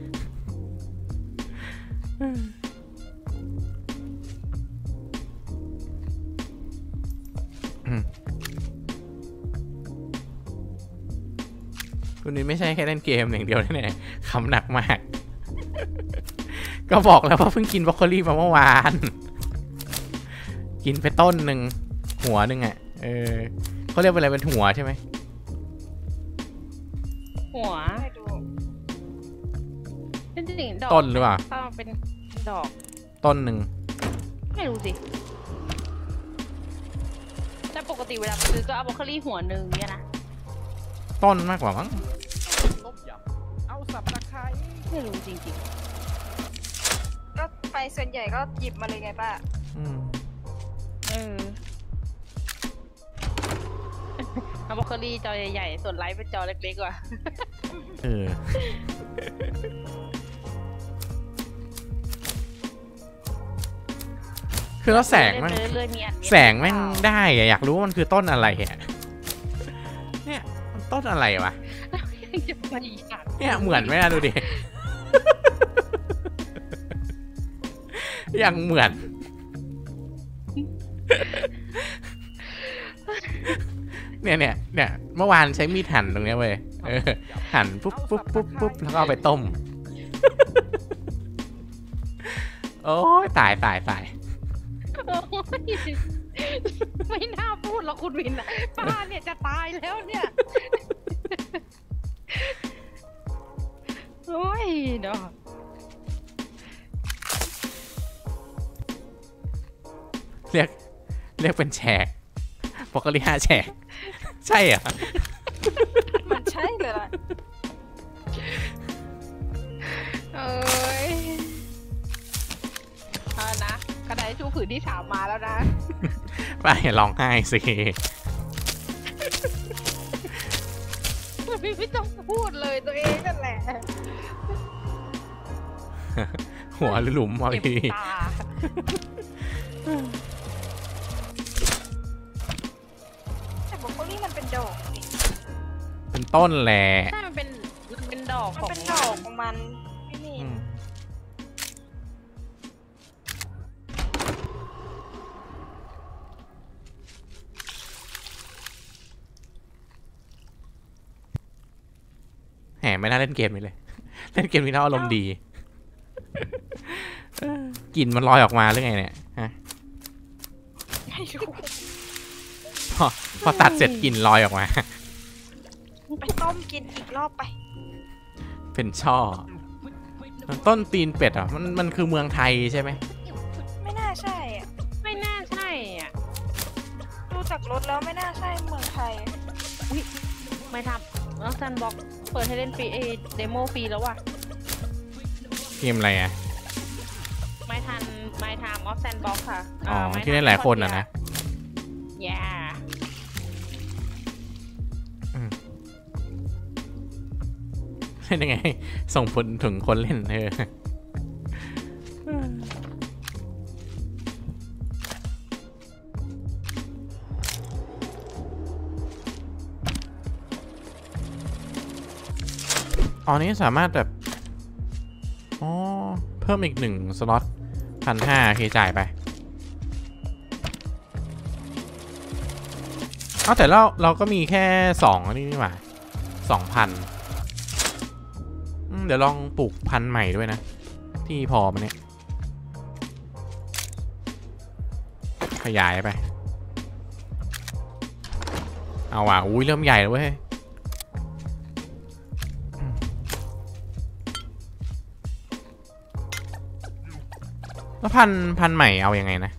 C: คุณนี่ไม่ใช่แค่เล่นเกมอย่างเดียวแน่ๆคำหนักมาก ก็บอกแล้วว่าเพิ่งกินบล็อกโคลี่มาเมื่อวาน กินไปต้นหนึ่งหัวหนึ่งอ่ะเออเขาเรียกเป็นอะไรเป็นหัวใช่ไหม
B: หัว
A: ให้ดู
B: เป็นจริงดอก
C: ต้นหรือเปล่า
B: ถ้ามันเป็นดอก
C: ต้นหนึ่ง
B: ไม่รู้สิแต่ปกติเวลาไปซื้อก็เอาบรอกโคลี่หัวหนึ่งเนี่ยนะ
C: ต้นมากกว่ามั้ง
D: ต้มยำเอาสับตะไคร้
B: ไม่รู้จริง
A: ก็ไปส่วนใหญ่ก็หยิบมาเลยไงป้า
C: อืม
B: ๆเออเอาบรอกโคลี่จอใหญ่ๆส่วนไลฟ์เป็นจอเล็กๆกว่า
C: เออคือแล้วแสงมัน
B: เรื่อยๆมีอันมีอัน
C: แสงแม่งได้อะอยากรู้ว่ามันคือต้นอะไรอะเนี่ยมันต้นอะไรวะ
B: จะไปอยาก
C: เนี่ยเหมือนไหมอะดูดิ ยังเหมือน เนี่ยเนี่ยเนี่ยเมื่อวานใช้มีดหั่นตรงเนี้ยเว้ยเออหั่นปุ๊บปุ๊บปุ๊บปุ๊บแล้วก็เอาไปต้ม โอ้ยตายตายตาย
B: โอ้ยไม่น่าพูดหรอกคุณวินอะป้าเนี่ยจะตายแล้วเนี่ย โอ้ยเนาะ
C: เรียกเรียกเป็นแฉกบล็อกโคลี่ห้าแฉกใช่เหรอ
A: มันใช่เลยล่ะ
B: เอ้ยเอานะกระดาษชูผืนที่สามมาแล้วนะ
C: ไปร้องไห้สิ
B: ไม่ต้องพูดเลยตัวเองนั่นแหละ
C: หัวหรือหลุมเอา
B: เจ็บ
C: ดี
B: ตา
A: แต่บรอกโคลี่มันเป็นดอกนี่
C: เป็นต้นแหละ
B: ใช่มันเป็นมันเป็นดอก
A: มัน
B: ของ
A: เป็นดอกของมันไม่มี
C: อืมแหมไม่น่าเล่นเกมนี้เลย เล่นเกมนี้น่าอารมณ์ดีเออกลิ่นมันลอยออกมาหรือไงเนี่ยฮะ
A: ไม่รู้
C: พอพอตัดเสร็จกลิ่นลอยออกมา
A: ไปต้มกินอีกรอบไป
C: เป็นช่อ ต้นตีนเป็ดอ่ะมันมันคือเมืองไทยใช่ไหม
A: ไม่น่าใช่อะ
B: ไม่น่าใช่อ่ะ
A: ดูจากรถแล้วไม่น่าใช่เมืองไทย
B: ไม่ทำน้องซันบอกเปิดให้เล่นฟรีเอเดโมฟรีแล้วว่ะ
C: เกมอะไรอ่ะ
B: ไม่ทันไม่ทำออฟแซนบ็อกค่ะ
C: อ๋อ
B: ไม่
C: ที่เล่นหลายคนอ่ะนะ
B: อย่า
C: เล่นยังไง ส่งผลถึงคนเล่นเอออ๋อนี้สามารถแบบอ๋อเพิ่มอีกหนึ่งสล็อตพันห้าโอเคจ่ายไปเอาแต่เราเราก็มีแค่สองอันนี้นี่หว่าสองพันเดี๋ยวลองปลูกพันธุ์ใหม่ด้วยนะ ที่พอมันเนี่ยขยายไป เอาว่ะอุ้ยเริ่มใหญ่แล้วเว้ยแล้วพันธุ์พันธุ์ใหม่เอายังไงนะ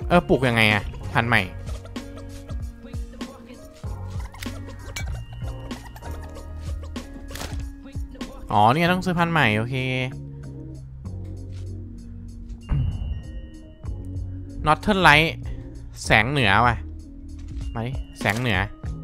C: เออปลูกยังไงอะพันธุ์ใหม่อ๋อเนี่ยต้องซื้อพันธุ์ใหม่โอเคนอตเทิร์นไลท์แสงเหนือว่ะมาดิแสงเหนือ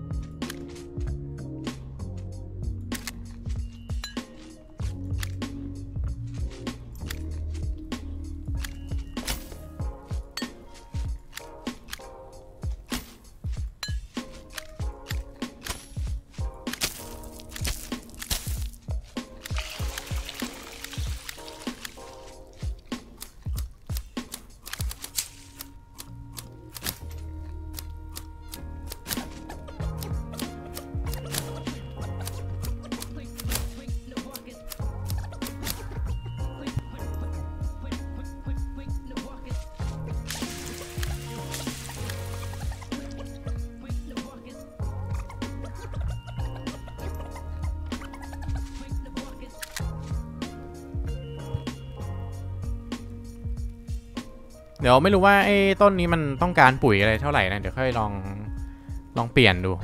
C: เดี๋ยวไม่รู้ว่าไอ้ต้นนี้มันต้องการปุ๋ยอะไรเท่าไหร่นะเดี๋ยวค่อยลองลองเปลี่ยนดู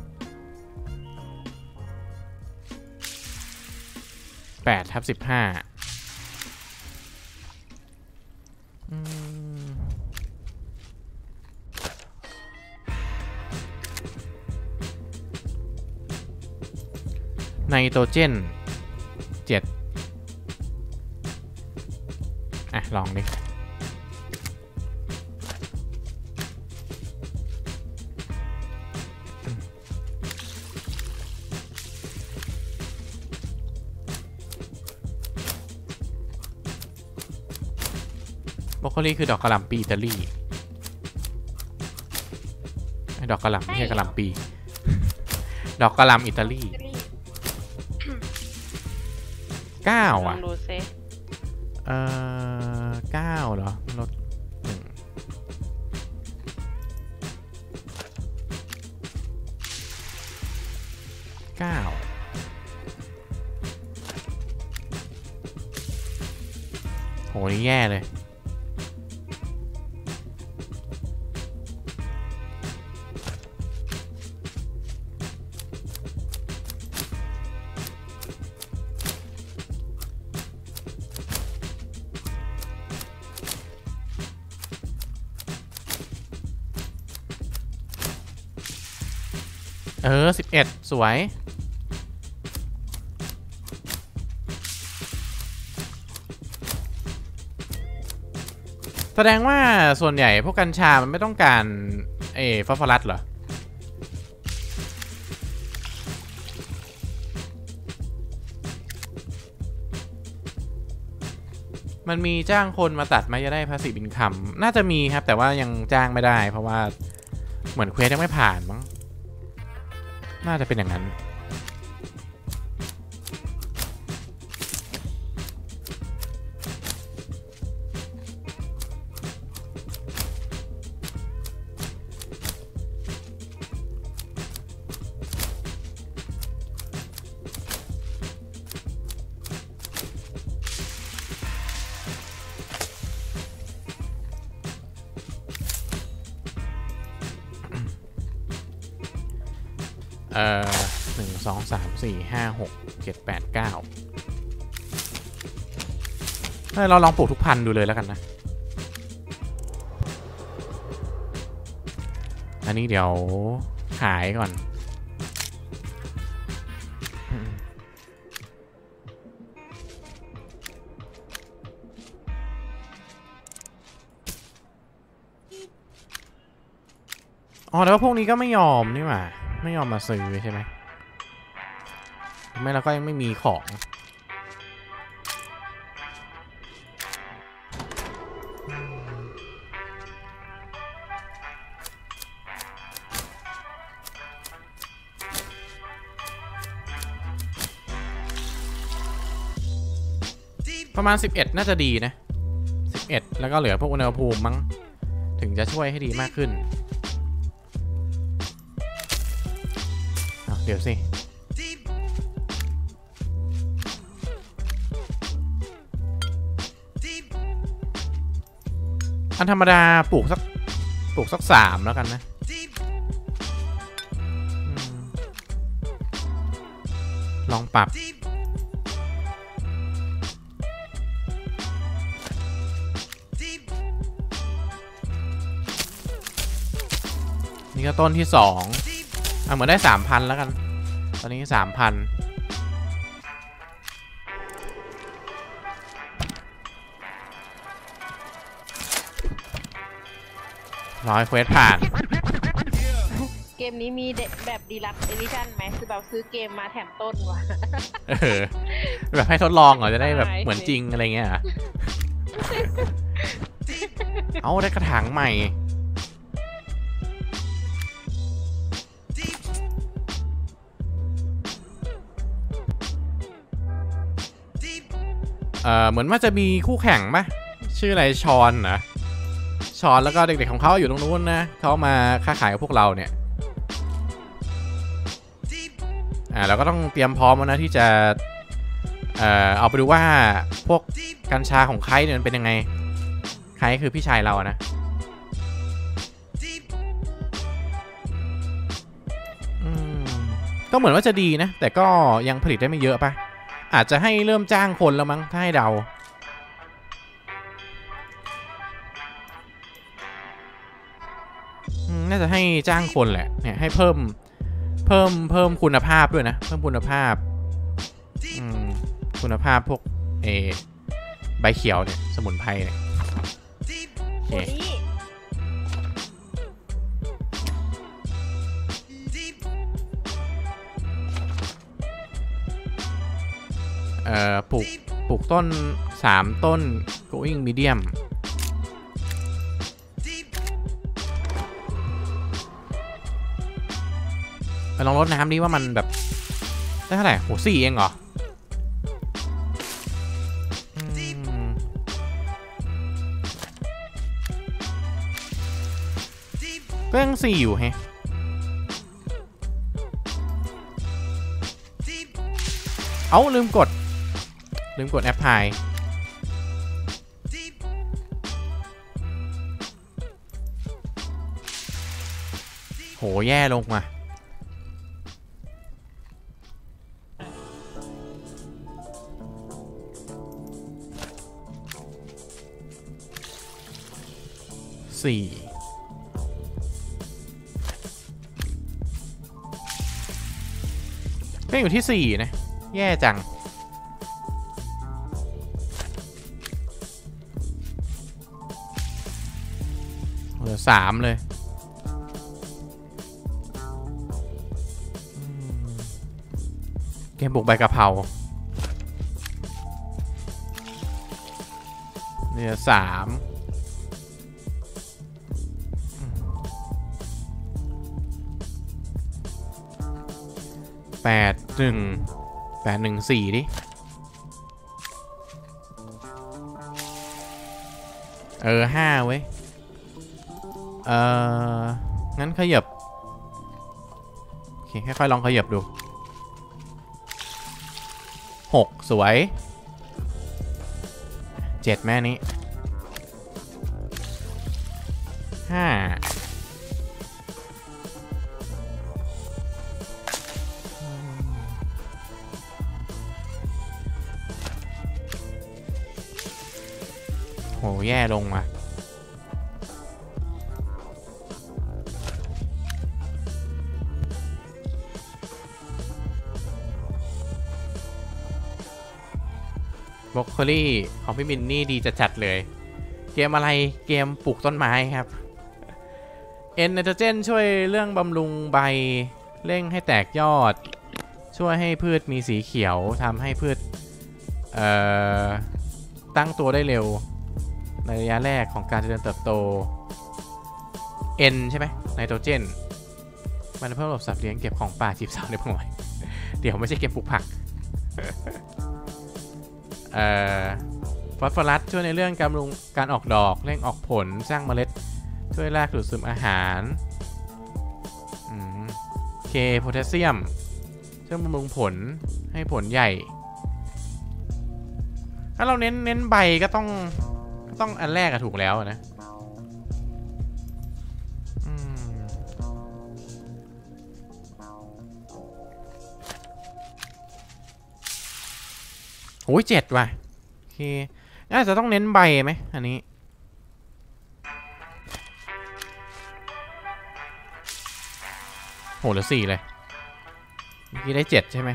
C: แปดทับสิบห้าไนโตรเจนเจ็ดอ่ะลองดิบรอกโคลีคือดอกกระหล่ำปีอิตาลีดอกกระหล่ำไม่ใช่กระหล่ำปีดอกกระหล่ำอิตาลีเก้าอ่ะ
B: ดูซิ
C: เอ่อเก้าเหรอลดหนึ่งเก้าโหนี่แย่เลยเออสิบเอ็ดสวยแสดงว่าส่วนใหญ่พวกกัญชามันไม่ต้องการเอฟอสฟอรัสเหรอมันมีจ้างคนมาตัดไหมจะได้ภาษีบินคำน่าจะมีครับแต่ว่ายังจ้างไม่ได้เพราะว่าเหมือนเควสยังไม่ผ่านมั้งน่าจะเป็นอย่างนั้นเอ่อหนึ่งสองสามสี่ห้าหกเจ็ดแปดเก้าเราลองปลูกทุกพันธุ์ดูเลยแล้วกันนะอันนี้เดี๋ยวขายก่อนอ๋อแต่ว่าพวกนี้ก็ไม่ยอมนี่หว่าไม่ยอมมาซื้อใช่ไหมไม่แล้วก็ยังไม่มีของประมาณสิบเอ็ดน่าจะดีนะสิบเอ็ดแล้วก็เหลือพวกอุณหภูมิมั้งถึงจะช่วยให้ดีมากขึ้นเดี๋ยวสิอันธรรมดาปลูกสักปลูกสักสามแล้วกันนะลองปรับนี่ก็ต้นที่สองอ่ะเหมือนได้สามพันแล้วกันตอนนี้สามพันร้อยเควสผ่าน
B: เกมนี้มีแบบดีลักซ์เอดิชั่นไหมคือแบบซื้อเกมมาแถมต้นว่ะ
C: เออแบบให้ทดลองเหรอจะได้แบบเหมือนจริงอะไรเงี้ยเอาได้กระถางใหม่เออเหมือนว่าจะมีคู่แข่งปะชื่ออะไรชอนนะชอนแล้วก็เด็กๆของเขาอยู่ตรงนู้นนะเขามาค้าขายกับพวกเราเนี่ยอ่าเราก็ต้องเตรียมพร้อมแล้วนะที่จะเอ่อเอาไปดูว่าพวกกัญชาของใครเนี่ยมันเป็นยังไงใครคือพี่ชายเรานะอืมก็เหมือนว่าจะดีนะแต่ก็ยังผลิตได้ไม่เยอะปะอาจจะให้เริ่มจ้างคนแล้วมั้งถ้าให้เดาน่าจะให้จ้างคนแหละเนี่ยให้เพิ่มเพิ่มเพิ่มคุณภาพด้วยนะเพิ่มคุณภาพคุณภาพพวกเอใบเขียวเนี่ยสมุนไพรเนี่ยโอเคเอ่อปลูกปลูกต้นสามต้น going mediumลองรดน้ำดิว่ามันแบบได้เท่าไหร่โหสี่เองเหรอก็ยังสี่อยู่แฮะเอ้าลืมกดลืมกดแอปพลายโหแย่ลงมาสี่ก็อยู่ที่สี่นะแย่จังเหลือสามเลยเกมบุกใบกะเพราเหลือสามแปดหนึ่งแปดหนึ่งสี่ดิเออห้าเว้ยเอองั้นขยับโอเคค่อยๆลองขยับดูหกสวยเจ็ดแม่นี้ห้าโหแย่ลงมาบรอกโคลี่ของพี่มินนี่ดีจะจัดเลยเกมอะไรเกมปลูกต้นไม้ครับเอ็นไนโตรเจนช่วยเรื่องบำรุงใบเร่งให้แตกยอดช่วยให้พืชมีสีเขียวทำให้พืชเอ่อตั้งตัวได้เร็วในระยะแรกของการเจริญเติบโต N ใช่ไหมไนโตรเจนมันเพิ่มระบบสัตว์เลี้ยงเก็บของป่าจีบสาวในพังไว้เดี๋ยวไม่ใช่เกมปลูกผักเอ่อฟอสฟอรัสช่วยในเรื่องการบำรุงการออกดอกเร่งออกผลสร้างเมล็ดช่วยรากดูดซึมอาหารเคโพแทสเซียมช่วยบำรุงผลให้ผลใหญ่ถ้าเราเน้นเน้นใบก็ต้องต้องอันแรกอะถูกแล้วนะโอ้ยเจ็ดว่ะโอเคน่าจะต้องเน้นใบไหมอันนี้โหเหลือสี่เลยเมื่อกี้ได้เจ็ดใช่ไหม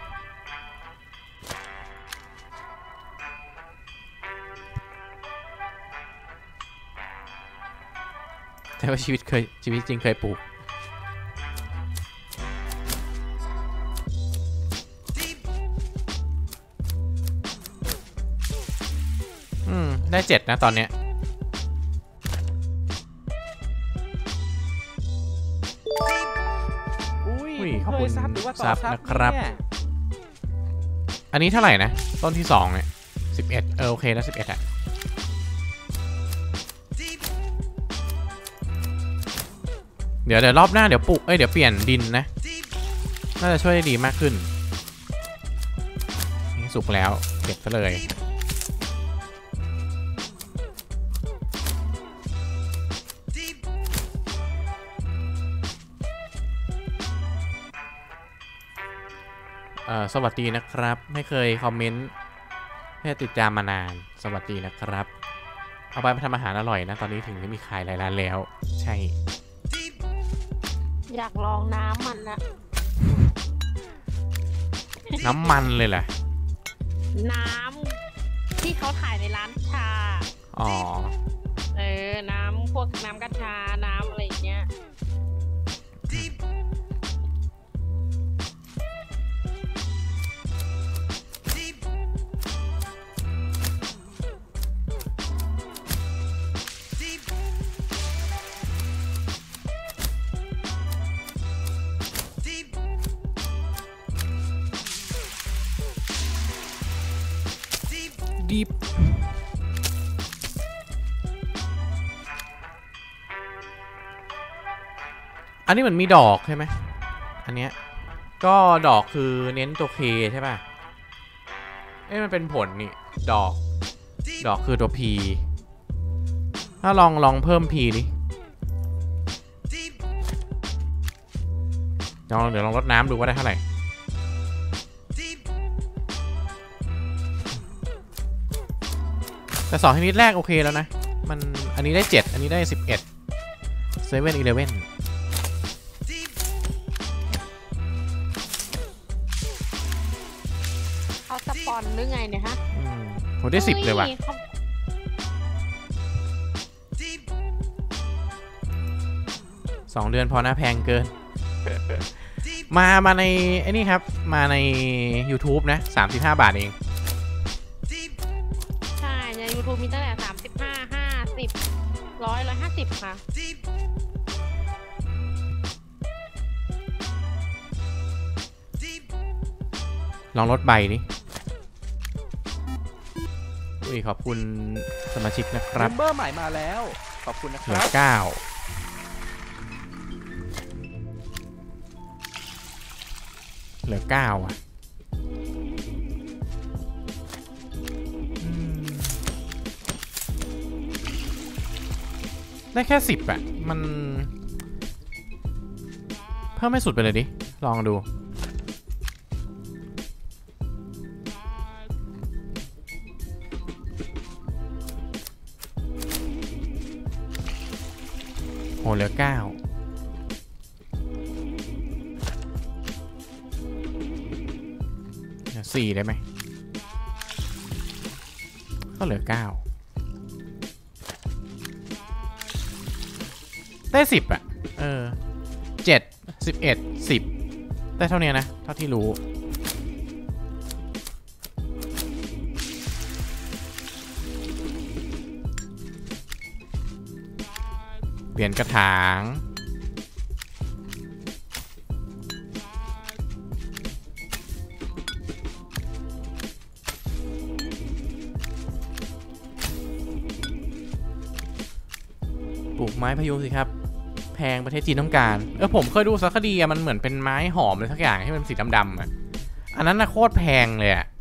C: แต่ว่าชีวิตเคยชีวิตจริงเคยปลูกอืมได้เจ็ดนะตอนเนี้ย
D: อุ้ย
C: ขอบคุณ
D: เคยซับหรือว่าต่อ
C: ซับ
D: ซับ
C: นะครับ
D: เนี่ย
C: อันนี้เท่าไหร่นะต้นที่สองเนี่ยสิบเอ็ดเออโอเคแล้วสิบเอ็ดอะเดี๋ยวเดี๋ยวรอบหน้าเดี๋ยวปลูกเอ้ยเดี๋ยวเปลี่ยนดินนะน่าจะช่วยได้ดีมากขึ้นนี่สุกแล้วเก็บซะเลยเอ่อสวัสดีนะครับไม่เคยคอมเมนต์ให้ติดตามมานานสวัสดีนะครับเอาไปทำอาหารอร่อยนะตอนนี้ถึงไม่มีขายหลายร้านแล้วใช่
B: อยากลองน้ำมันนะ
C: น้ำมันเลยแหละ
B: น้ำที่เขาถ่ายในร้านชา
C: อ๋อ
B: เออ น้ำพวกน้ำกัญชา น้ำอะไรอย่างเงี้ย
C: ดิบอันนี้มันมีดอกใช่ไหมอันเนี้ยก็ดอกคือเน้นตัวเคใช่ป่ะเอ้ยมันเป็นผลนี่ดอกดอกคือตัว P ถ้าลองลองเพิ่ม P ดิลองเดี๋ยวลองรดน้ำดูว่าได้เท่าไหร่แต่สองชนิดแรกโอเคแล้วนะมันอันนี้ได้เจ็ดอันนี้ได้สิบเอ็ดเซเว่นอีเลฟเว่น
B: เขาสปอนหรือไงเนี่ยฮะ
C: ผมได้สิบเลยว่ะ
B: ขา
C: สองเดือนพอนะแพงเกิน มามาในไอ้นี่ครับมาใน YouTube นะสามสิบห้าบาทเอง
B: ใช่ใน YouTube มีตั้งแต่สามสิบห้า ห้าสิบ ร้อย ร้อยห้าสิบค่ะ
C: ลองลดใบดิอุ้ยขอบคุณสมาชิกนะครับ
D: เมมเบอร์ใหม่มาแล้วขอบคุณนะค
C: เหลื
D: รั
C: อบ เก้าเหลือเก้าอ่ะอืมได้แค่สิบอ่ะมันเพิ่มไม่สุดไปเลยดิลองดูโอ้เหลือเก้าเหลือสี่ได้ไหมก็เหลือเก้าได้สิบอ่ะเออเจ็ดสิบเอ็ดสิบได้เท่านี้นะเท่าที่รู้เปลี่ยนกระถางปลูกไม้พยุงสิครับแพงประเทศจีนต้องการเออผมเคยดูสารคดีอะมันเหมือนเป็นไม้หอมเลยสักอย่างที่มันสีดำๆอ่ะอันนั้นน่ะโคตรแพงเลยอ่ะ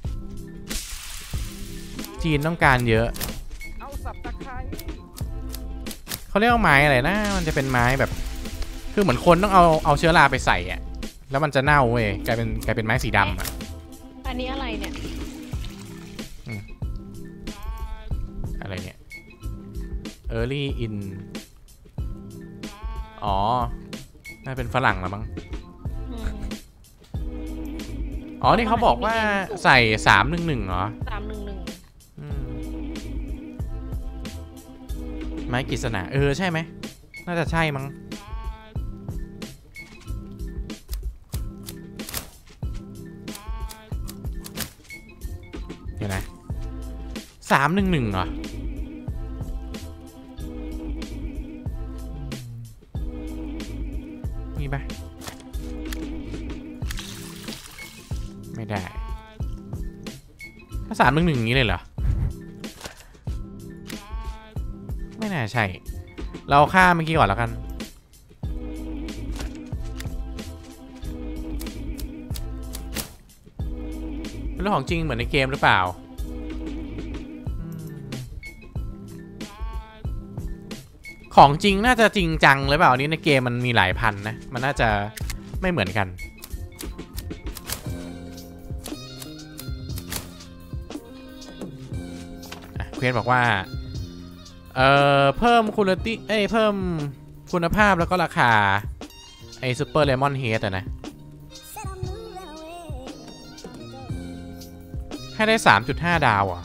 C: จีนต้องการเยอะ
D: เอาสับตะไคร้
C: เขาเรียกว่าไม้อะไรนะมันจะเป็นไม้แบบคือเหมือนคนต้องเอาเอาเชื้อราไปใส่อ่ะแล้วมันจะเน่าเว้ยกลายเป็นกลายเป็นไม้สีดำอ่ะ
B: อันนี้อะไรเนี่ย
C: early in อ๋อน่าเป็นฝรั่งแล้วมั้ง
B: อืม
C: อ๋อ นี่เขาบอกว่าใส่สามหนึ่งหนึ่งเหรอ
B: สามหนึ่งหนึ่ง
C: อืมไม้กฤษณาเออ ใช่ไหม น่าจะใช่มั้ง เดี๋ยวนะสามหนึ่งหนึ่งเหรอ มีปะไม่ได้ ถ้าสามหนึ่งหนึ่งนี้เลยเหรอ ไม่น่าใช่ เราฆ่าเมื่อกี้ก่อนแล้วกันเป็นเรื่องของจริงเหมือนในเกมหรือเปล่า ของจริงน่าจะจริงจังหรือเปล่าอันนี้ในเกมมันมีหลายพันนะ มันน่าจะไม่เหมือนกันเควสบอกว่าเอ่อเพิ่มคุณภาพเอ้ยเพิ่มคุณภาพแล้วก็ราคาไอ้ซูเปอร์เลมอนเฮดอะนะให้ได้ สามจุดห้า ดาวอ่ะ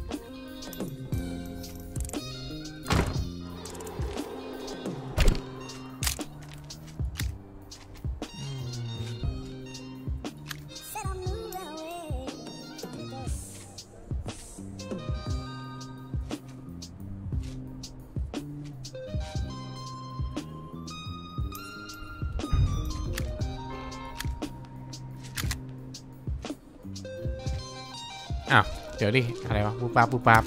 C: อ้าว เดี๋ยวดิ อะไรวะปุ๊บปั๊บปุ๊บปั๊บ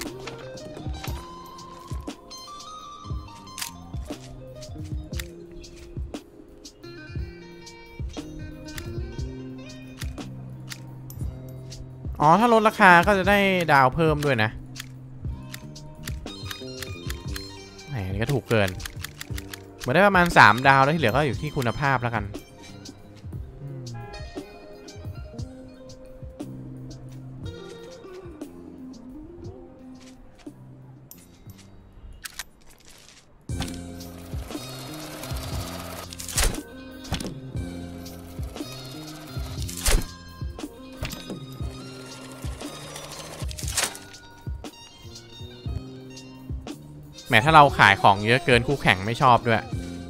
C: อ๋อ ถ้าลดราคาก็จะได้ดาวเพิ่มด้วยนะไหนอันนี้ก็ถูกเกินมาได้ประมาณสามดาวแล้วที่เหลือก็อยู่ที่คุณภาพแล้วกันแม้ถ้าเราขายของเยอะเกินคู่แข่งไม่ชอบด้วย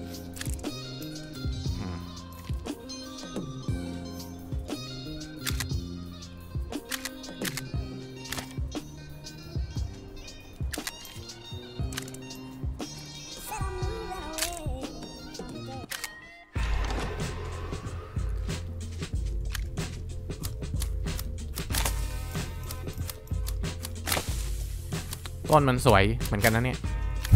C: ต้นมันสวยเหมือนกันนะเนี่ย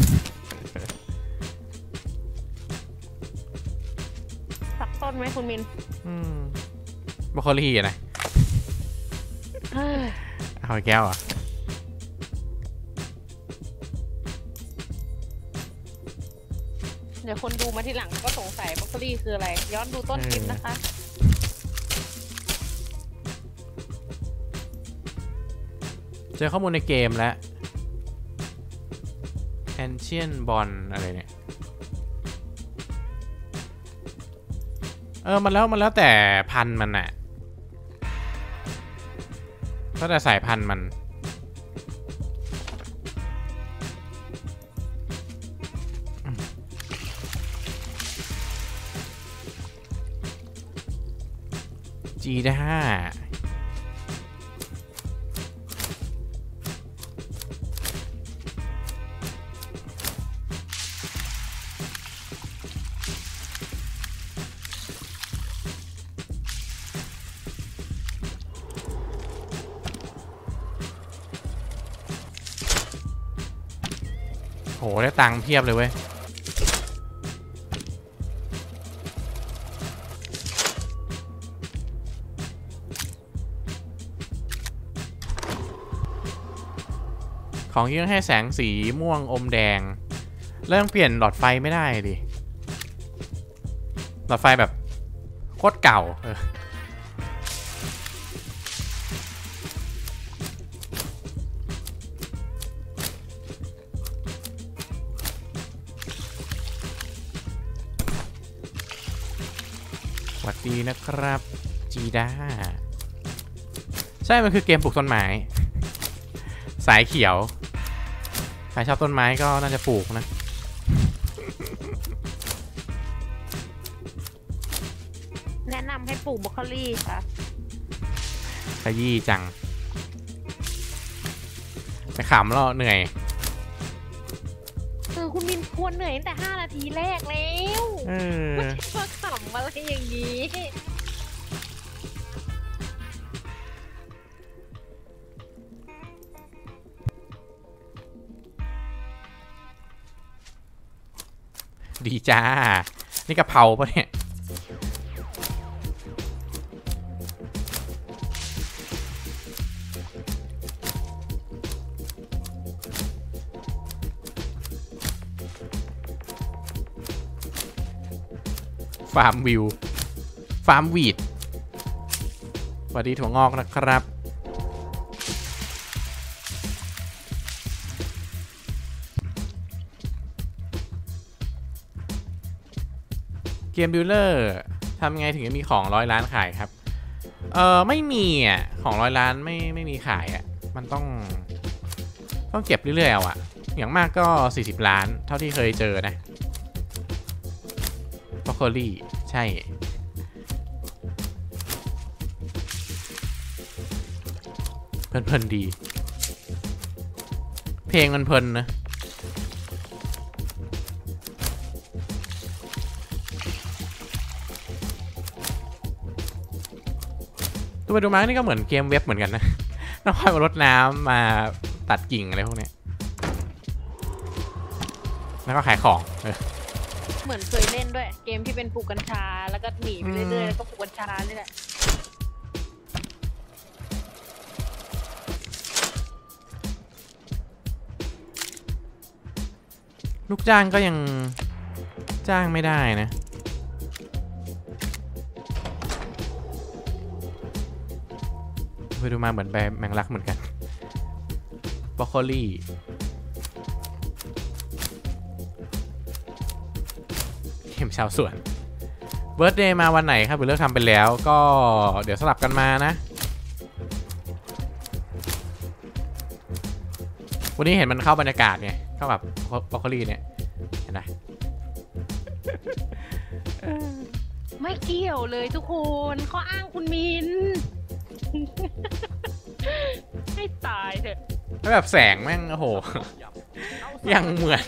B: สักต้นไหมคุณมิน
C: อืมบรอกโคลีอะนะเอาแก้วอ่ะ
B: เดี๋ยวคนดูมาที่หลังก็สงสัยบรอกโคลีคืออะไรย้อนดูต้นคลิปนะคะ
C: เจอข้อมูลในเกมแล้ว Ancient Bond อะไรเนี่ยเออมันแล้วมันแล้วแต่พันธุ์มันน่ะก็แต่สายพันธุ์มันจีได้ห้าโหได้ตังค์เพียบเลยเว้ยของที่ต้องให้แสงสีม่วงอมแดงแล้วยังเปลี่ยนหลอดไฟไม่ได้ดิหลอดไฟแบบโคตรเก่าเออสวัสดีนะครับจีด้าใช่มันคือเกมปลูกต้นไม้สายเขียวใครชอบต้นไม้ก็น่าจะปลูกนะ
B: แนะนำให้ปลูกบรอกโคลีค่ะ
C: ขยี้จังไปขำแล้วเหนื่อย
B: เออคุณมินควรเหนื่อยตั้งแต่ห้านาทีแรกแล้ว
C: เออ
B: ไม่ใช่ว่าขำอะไรอย่างนี้
C: ดีจ้านี่กะเพราปะเนี่ยฟาร์มวิวฟาร์มวีดสวัสดีถั่วงอกนะครับเกมบิลเลอร์ทำไงถึงจะมีของร้อยล้านขายครับเออไม่มีอ่ะของร้อยล้านไม่ไม่มีขายอ่ะมันต้องต้องเก็บเรื่อยๆเอาอ่ะอย่างมากก็สี่สิบล้านเท่าที่เคยเจอนะบรอกโคลีใช่เพลินๆดีเพลงมันเพลินนะตัวไปดูมานี่ก็เหมือนเกมเว็บเหมือนกันนะต้องคอยมารดน้ำมาตัดกิ่งอะไรพวกนี้แล้วก็ขายของ
B: เหมือนเคยเล่นด้วยเกมที่เป็นปลูกกัญชาแล้วก็หนีไปเรื่อยๆแล้วก็ปลูกกัญชานี่แหละ
C: ลูกจ้างก็ยังจ้างไม่ได้นะไปดูมาเหมือนใบแมงลักเหมือนกันบรอกโคลีเกมชาวสวนเบิร์ธเดย์มาวันไหนครับหรือเลิกทำไปแล้วก็เดี๋ยวสลับกันมานะวันนี้เห็นมันเข้าบรรยากาศไงเข้าแบบบรอกโคลีเนี่ยเห็นไหม
B: ไม่เกี่ยวเลยทุกคนข้ออ้างคุณมินให้ตายเถอะ
C: แล้วแบบแสงแม่งโอ้โหยังเหมือน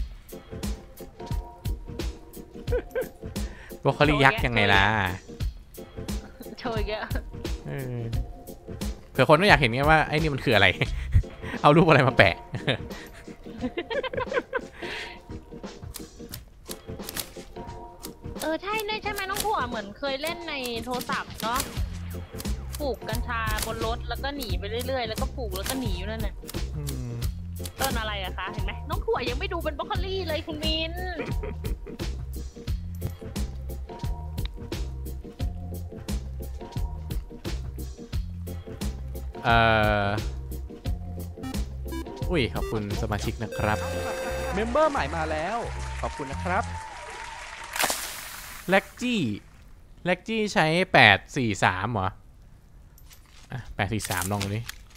C: บรอกโคลียักษ์ยังไงล่ะ
B: โชยแก
C: เออเผื่อคนไม่อยากเห็นไงว่าไอ้นี่มันคืออะไรเอารูปอะไรมาแปะ
B: เออใช่ใช่ไหมน้องผัวเหมือนเคยเล่นในโทรศัพท์เนาะปลูกกัญชาบนรถแล้วก็หนีไปเรื่อยๆแล้วก็ปลูกแล้วก็หนีอยู่นั่นน่ะต้นอะไรอะคะเห็นไหมน้องผัวยังไม่ดูเป็นบรอกโคลีเลยคุณมิน
C: เอ่ออุ้ยขอบคุณสมาชิกนะครับ
D: เมมเบอร์ใหม่มาแล้วขอบคุณนะครับ
C: แล็กจี้แล็กจี้ใช้แปดสี่สามเหรออ่ะแปดสี่สามลองดูดิ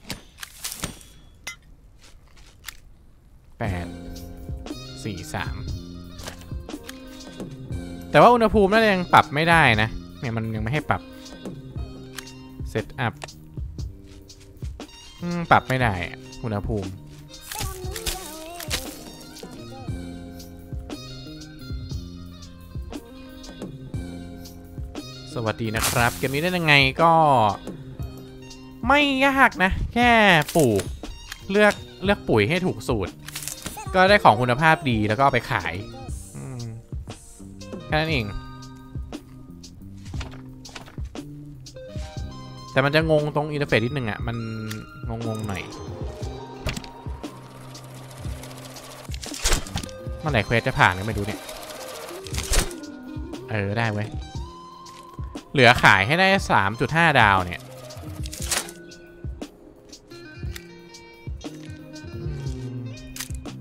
C: แปดสี่สามแต่ว่าอุณหภูมิน่าจะยังปรับไม่ได้นะเนี่ยมันยังไม่ให้ปรับเซตอัพปรับไม่ได้อุณหภูมิสวัสดีนะครับเกมนี้ได้ยังไงก็ไม่ยากนะแค่ปลูกเลือกเลือกปุ๋ยให้ถูกสูตรก็ได้ของคุณภาพดีแล้วก็เอาไปขายแค่นั้นเองแต่มันจะงงตรงอินเทอร์เฟซนิดนึงอ่ะมันงงงหน่อยเมื่อไหร่เควสจะผ่านก็ไม่รู้เนี่ยเออได้เว้ยเหลือขายให้ได้ สามจุดห้า ดาวเนี่ย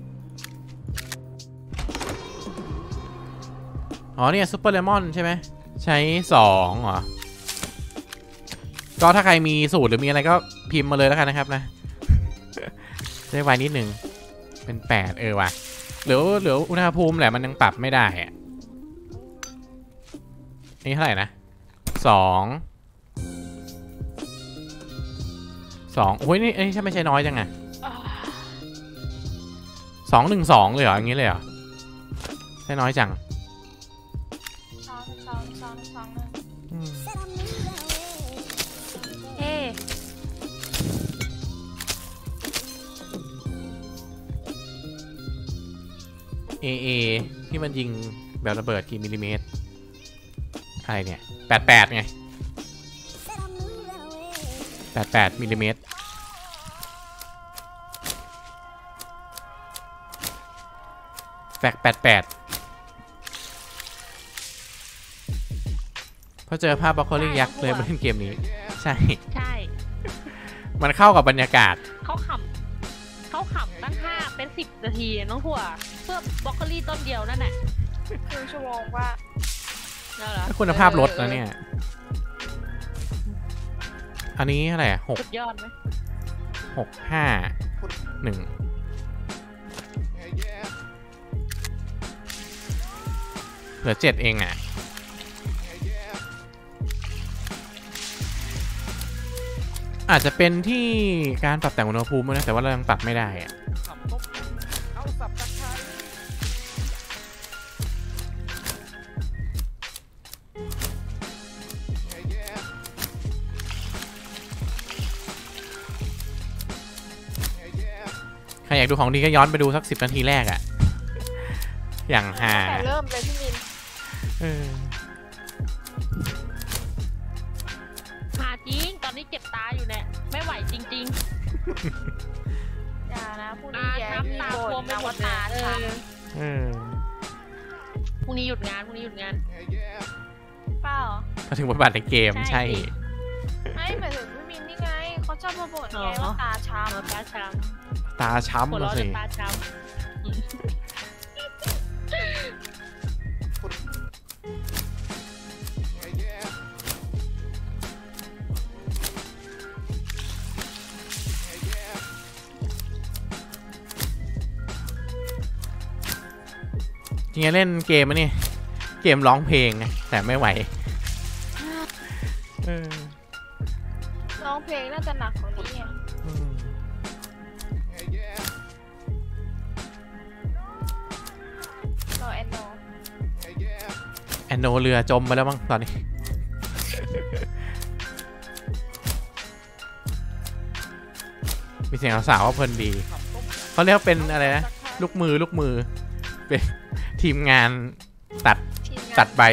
C: อ๋อเนี่ยซุปเปอร์เลมอนใช่ไหมใช้สองเหรอก็ถ้าใครมีสูตรหรือมีอะไรก็พิมพ์มาเลยแล้วกันนะครับนะได้ไวนิดหนึ่งเป็นแปดเออว่ะหรือหรืออุณหภูมิแหละมันยังปรับไม่ได้อะนี่เท่าไหร่นะสองสองโอ้ยนี่เอ้ยใช่ไม่ใช่น้อยจังไงสองหนึ่งสองเลยเหรออย่างงี้เลยเหรอใช่น้อยจัง
A: สองสองสองสองหนึ่ง
C: อืม
A: เฮ้
C: เอเอที่มันยิงแบบระเบิดกี่มิลลิเมตรอะไรเนี่ยแปดแปดไงแปดแปดมิลลิเมตรแฟกแปดแปดพอเจอภาพบล็อกโคลิ่งยักษ์เลยมาเล่นเกมนี้ใช่
B: ใช่
C: มันเข้ากับบรรยากาศ
B: เขาขำเขาขำตั้งห้าเป็นสิบนาทีน้องถั่วเพื่อบล็อกโคลี่ต้นเดียวนั่นแหละ
A: ครึ่งชั่วโมงว่า
B: แล้วเหรอ
C: คุณภาพลดนะเนี่ย อันนี้อะไรหก
B: สุดยอดไหม
C: หกห้าหนึ่งเหลือเจ็ดเองอ่ะ อาจจะเป็นที่การปรับแต่งอุณหภูมินะแต่ว่าเรายังปรับไม่ได้อะ
D: ทำต้มยำเอาสับตะไคร้
C: ใครอยากดูของดีก็ย้อนไปดูสักสิบนาทีแรกอะอย่างฮา
A: แต่เริ่มเลยพี่มิน
C: เออ
B: หาจริงตอนนี้เจ็บตาอยู่เนี่ยไม่ไหวจริง
A: อย่านะผู้
B: ๆ
A: นี้
B: ตา
A: อย่า
B: ช้ำ
A: พี่
B: ตา
A: โบ
B: บวม
A: น
B: ไป
A: นะ
B: หม
A: ว่า
B: ดเลย
A: ตา
B: เอ
A: ช้
B: อ
C: เออ
B: พรุ่งนี้หยุดงานพรุ่งนี้หยุดงาน
A: ำเปล่า
C: มาถึงบทบาทในเกม
B: ใช่
C: ใช่
A: ไม่หมายถึงพี่มินนี่ไงเขาชอบมาบ่น
B: อ๋
A: ไง
B: อ
A: ว่าตาช้
B: เอาตาช้
C: ตา
B: ำ
C: ช้ำ
B: หัว
C: มา
B: เราะ
C: สิ
B: จนตาช้ำ
C: จริงๆเล่นเกมอะนี่เกมร้องเพลงไงแต่ไม่ไหวเออ
A: ำร้องเพลงน่าจะหนักกว่านี้ไง
C: อืม
A: รอแอนโน
C: แอนโนเรือจมไปแล้วมั้งตอนนี้ มีเสียงสาวๆว่าเพลินดี เขาเรียกว่าเป็นอะไรนะ ลูกมือลูกมือ เป็นทีมงานตัด
A: ทีมงา
C: ตั
A: น
C: ดใบ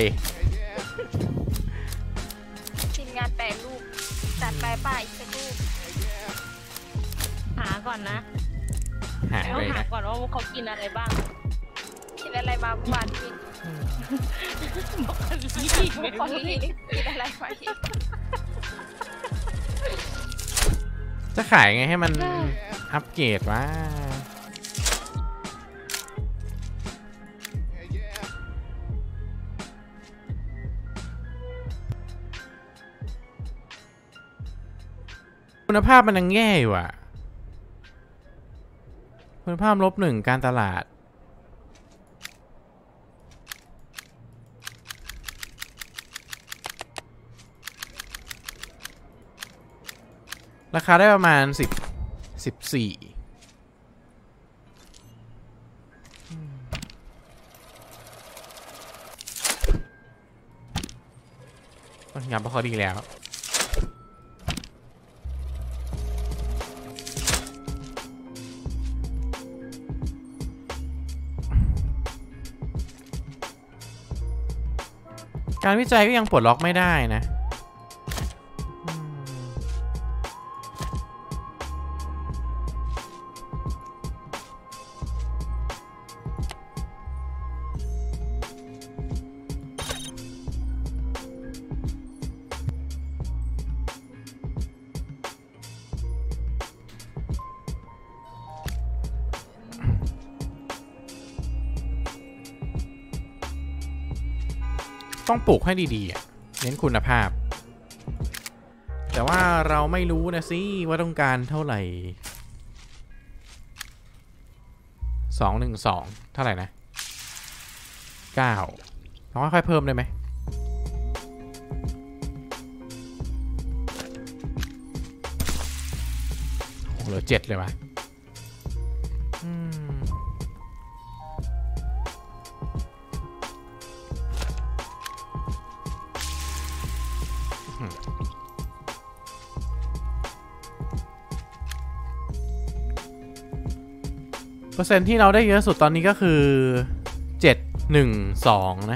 A: ทีมงานแปลรูปจัดไปป้าอีกสักรูป
B: หาก่อนนะ
C: หาย
B: ต้อ
C: ไป
B: งหา
C: นะ
B: ก่อนว่าเขากินอะไรบ้าง
A: กินอะไรมาเมื่อวานพี่มิน
B: บล็อกโคลี่
A: คนนี้กินอะไรมาอีก
C: จะขายไงให้มันอัปเกรดวะคุณภาพมันยังแย่อยู่อ่ะคุณภาพลบหนึ่งการตลาด ราคาได้ประมาณสิบสิบสี่งานพอดีแล้ว การวิจัยก็ยังปลดล็อกไม่ได้นะต้องปลูกให้ดีๆอ่ะเน้นคุณภาพแต่ว่าเราไม่รู้นะสิว่าต้องการเท่าไหร่สองหนึ่งสองเท่าไหร่นะเก้าลองค่อยๆเพิ่มได้ไหมเหลือเจ็ดเลยวะอืมเปอร์เซ็นต์ที่เราได้เยอะสุดตอนนี้ก็คือเจ็ดหนึ่งสองนะ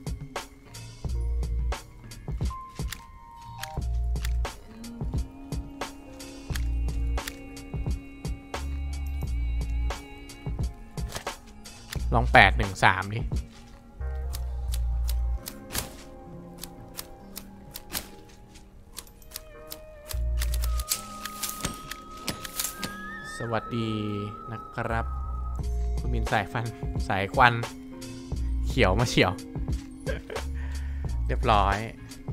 C: ลองแปดหนึ่งสามดิสวัสดีนะครับคุณมินสายฟันสายควันเขียวมาเฉียว เรียบร้อย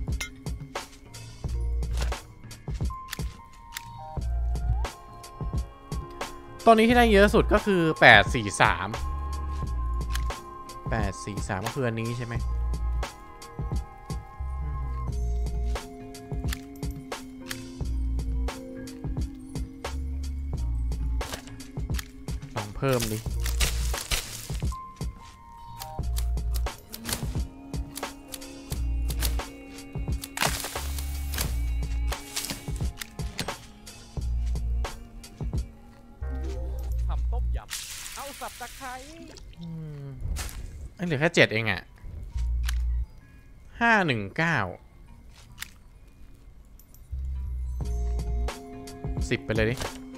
C: ตอนนี้ที่ได้เยอะสุดก็คือแปดสี่สามแปดสี่สามก็คืออันนี้ใช่ไหมลองเพิ่มดิ
D: ทำต้มยำเอาสับตะไคร้
C: อืมอันเหลือแค่เจ็ดเองอ่ะห้าหนึ่งเก้าสิบไปเลยดิ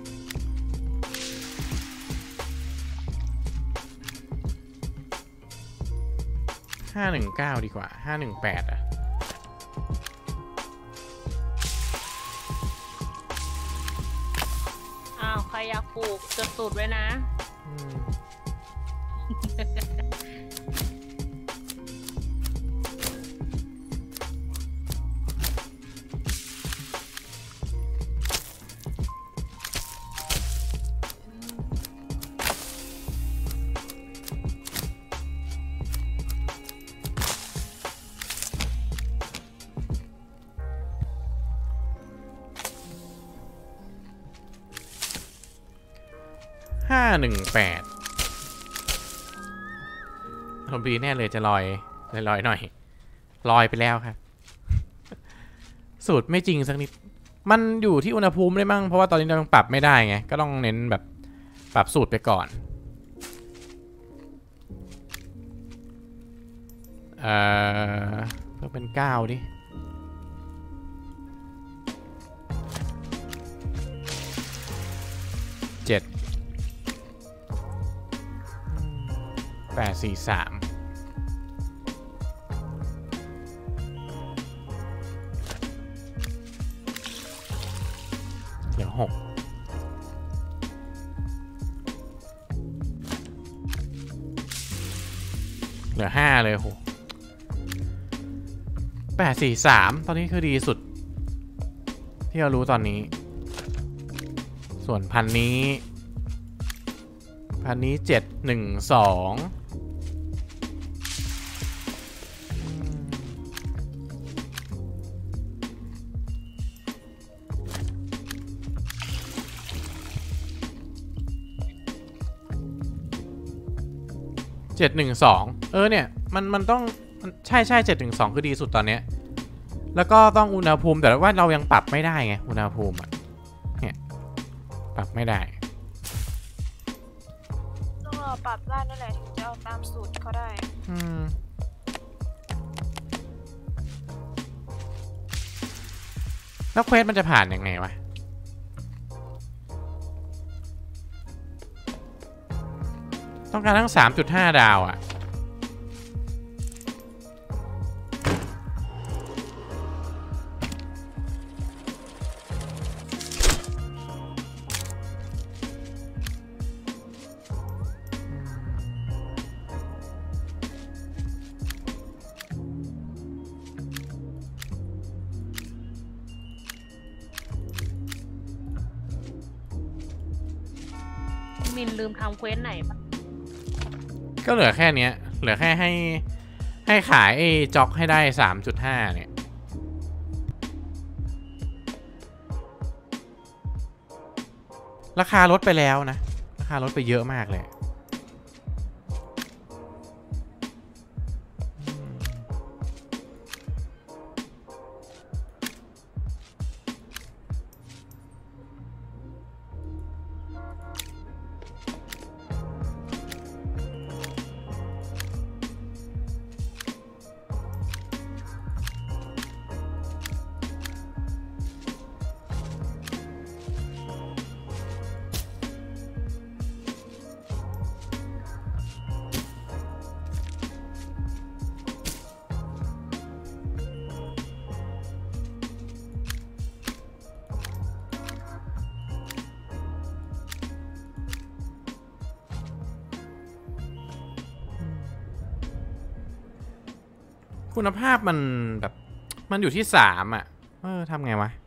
C: ห้าหนึ่งเก้าดีกว่าห้าหนึ่งแปดอ่ะ
B: อ้าวใครอยากปลูกจดสูตรไว้นะ
C: อืมห้าหนึ่งแปดลมดีแน่เลยจะลอยลอยๆหน่อยลอยไปแล้วครับ สูตรไม่จริงสักนิดมันอยู่ที่อุณหภูมิได้มั้งเพราะว่าตอนนี้เรายังปรับไม่ได้ไงก็ต้องเน้นแบบปรับสูตรไปก่อนเอ่อเพิ่มเป็นเก้าดิเจ็ดแปดสี่สามเหลือหกเหลือห้าเลยโหแปดสี่สามตอนนี้คือดีสุดที่เรารู้ตอนนี้ส่วนพันนี้พันนี้เจ็ดหนึ่งสองเจ็ดหนึ่งสองเออเนี่ยมันมันต้องใช่ใช่เจ็ดหนึ่งสองคือดีสุดตอนเนี้ยแล้วก็ต้องอุณหภูมิแต่ว่าเรายังปรับไม่ได้ไงอุณหภูมิอ่ะเนี่ยปรับไม่ได้
A: ต้องรอปรับได้นั่นแหละถึงจะเอาตามสูตรเขาได้
C: อืมแล้วเควสมันจะผ่านยังไงวะต้องการทั้ง สามจุดห้า ดาวอ่ะ
B: มินลืมทำเควสไหนปะ
C: ก็เหลือแค่เนี้ยเหลือแค่ให้ให้ขายไอ้จ็อกให้ได้ สามจุดห้า เนี่ยราคาลดไปแล้วนะราคาลดไปเยอะมากเลยคุณภาพมันแบบมันอยู่ที่สามอ่ะเออทำไงวะ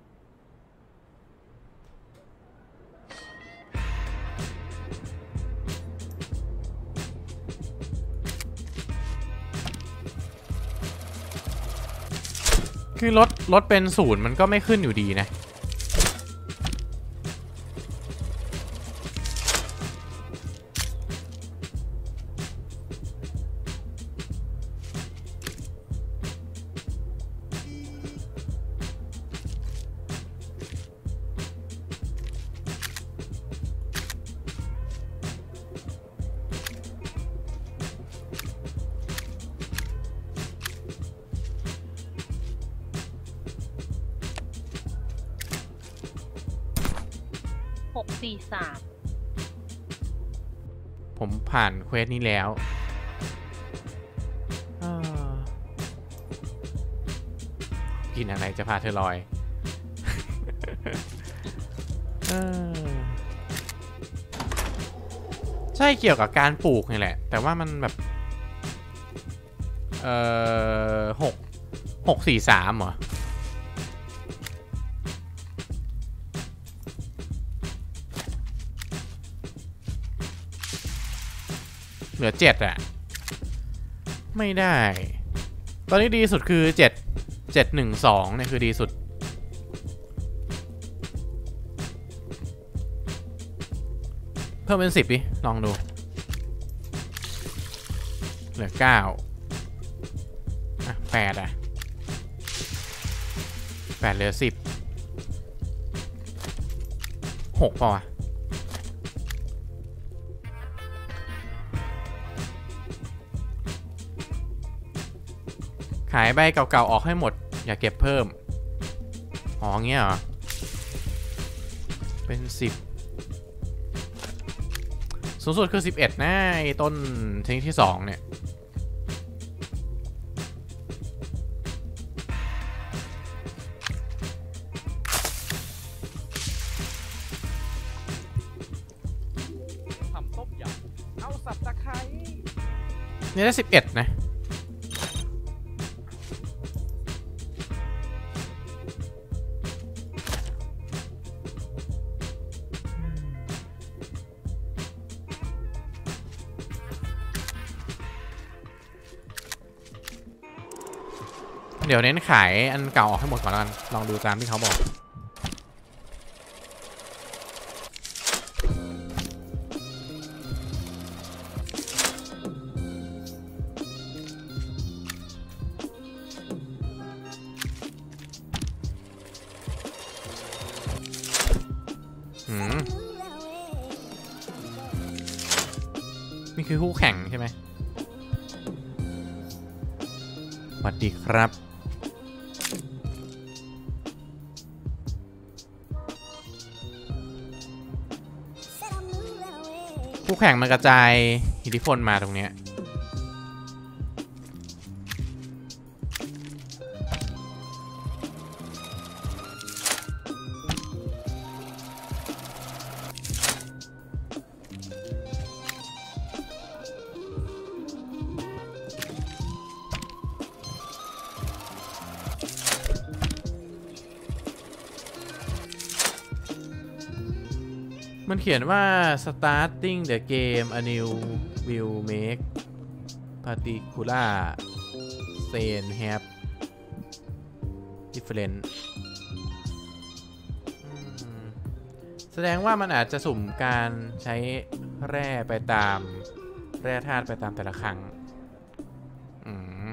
C: คือลดลดเป็นศูนย์มันก็ไม่ขึ้นอยู่ดีนะ
B: หกสี่สาม
C: ผมผ่านเควสนี้แล้วเออกินอะไรจะพาเธอลอย เออใช่เกี่ยวกับการปลูกนี่แหละแต่ว่ามันแบบเออหกหกสี่สามเหรอเหลือเจ็ดอะไม่ได้ตอนนี้ดีสุดคือเจ็ดเจ็ดหนึ่งสองเนี่ยคือดีสุดเพิ่มเป็นสิบดิลองดูเหลือเก้าอ่ะแปดอ่ะแปดเหลือสิบหกป่ะขายใบเก่าๆออกให้หมดอย่าเก็บเพิ่มอ๋อเงี้ยเหรอเป็นสิบสูงสุดคือสิบเอ็ดนะไอ้ต้นชนิดที่สองเนี่ย
D: ทำต้มยำเอาสับตะไคร้
C: นี่ได้สิบเอ็ดนะเดี๋ยวเน้นขายอันเก่าออกให้หมดก่อนแล้วกันลองดูตามที่เขาบอกอืมนี่คือคู่แข่งใช่ไหมสวัสดีครับคู่แข่งมันกระจายอิทธิพลมาตรงเนี้ยมันเขียนว่า starting the game a new will make particular scene have different แสดงว่ามันอาจจะสุ่มการใช้แร่ไปตามแร่ธาตุไปตามแต่ละครั้งอืม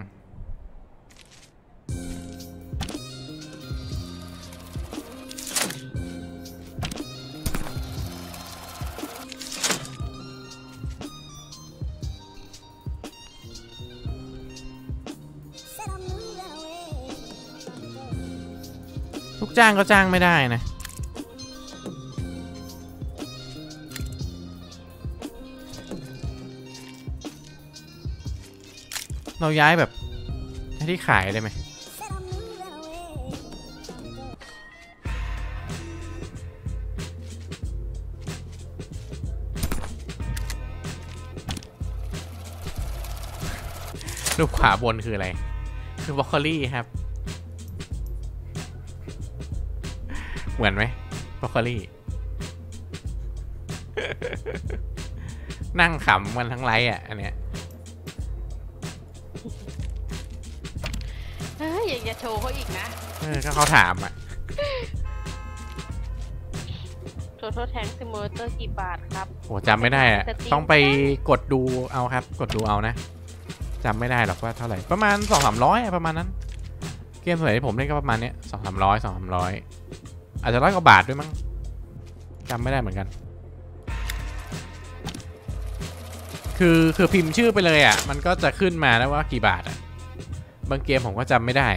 C: ลูกจ้างก็จ้างไม่ได้นะเราย้ายแบบที่ขายได้ไหมรูปขวาบนคืออะไรคือบรอกโคลี่ครับเหมือนไหมบรอกโคลี่ นั่งขำกันทั้งไลฟ์อ่ะอันเนี้ย
B: เฮ้ยอยากจะโชว์เขาอีกนะ
C: เออก็เขาถามอ่ะ
B: Total Tank Simulator กี่บาทครับ
C: โอ้จำไม่ได้อ่ะต้องไปกดดูเอาครับกดดูเอานะจำไม่ได้หรอกว่าเท่าไหร่ประมาณสองสามร้อยประมาณนั้นเกมสมัยที่ผมเล่นก็ประมาณเนี้ยสองสามร้อยสองสามร้อยอาจจะร้อยกว่าบาทด้วยมั้งจำไม่ได้เหมือนกันคือคือพิมพ์ชื่อไปเลยอ่ะมันก็จะขึ้นมาแล้วว่ากี่บาทอ่ะบางเกมผมก็จำไม่ได้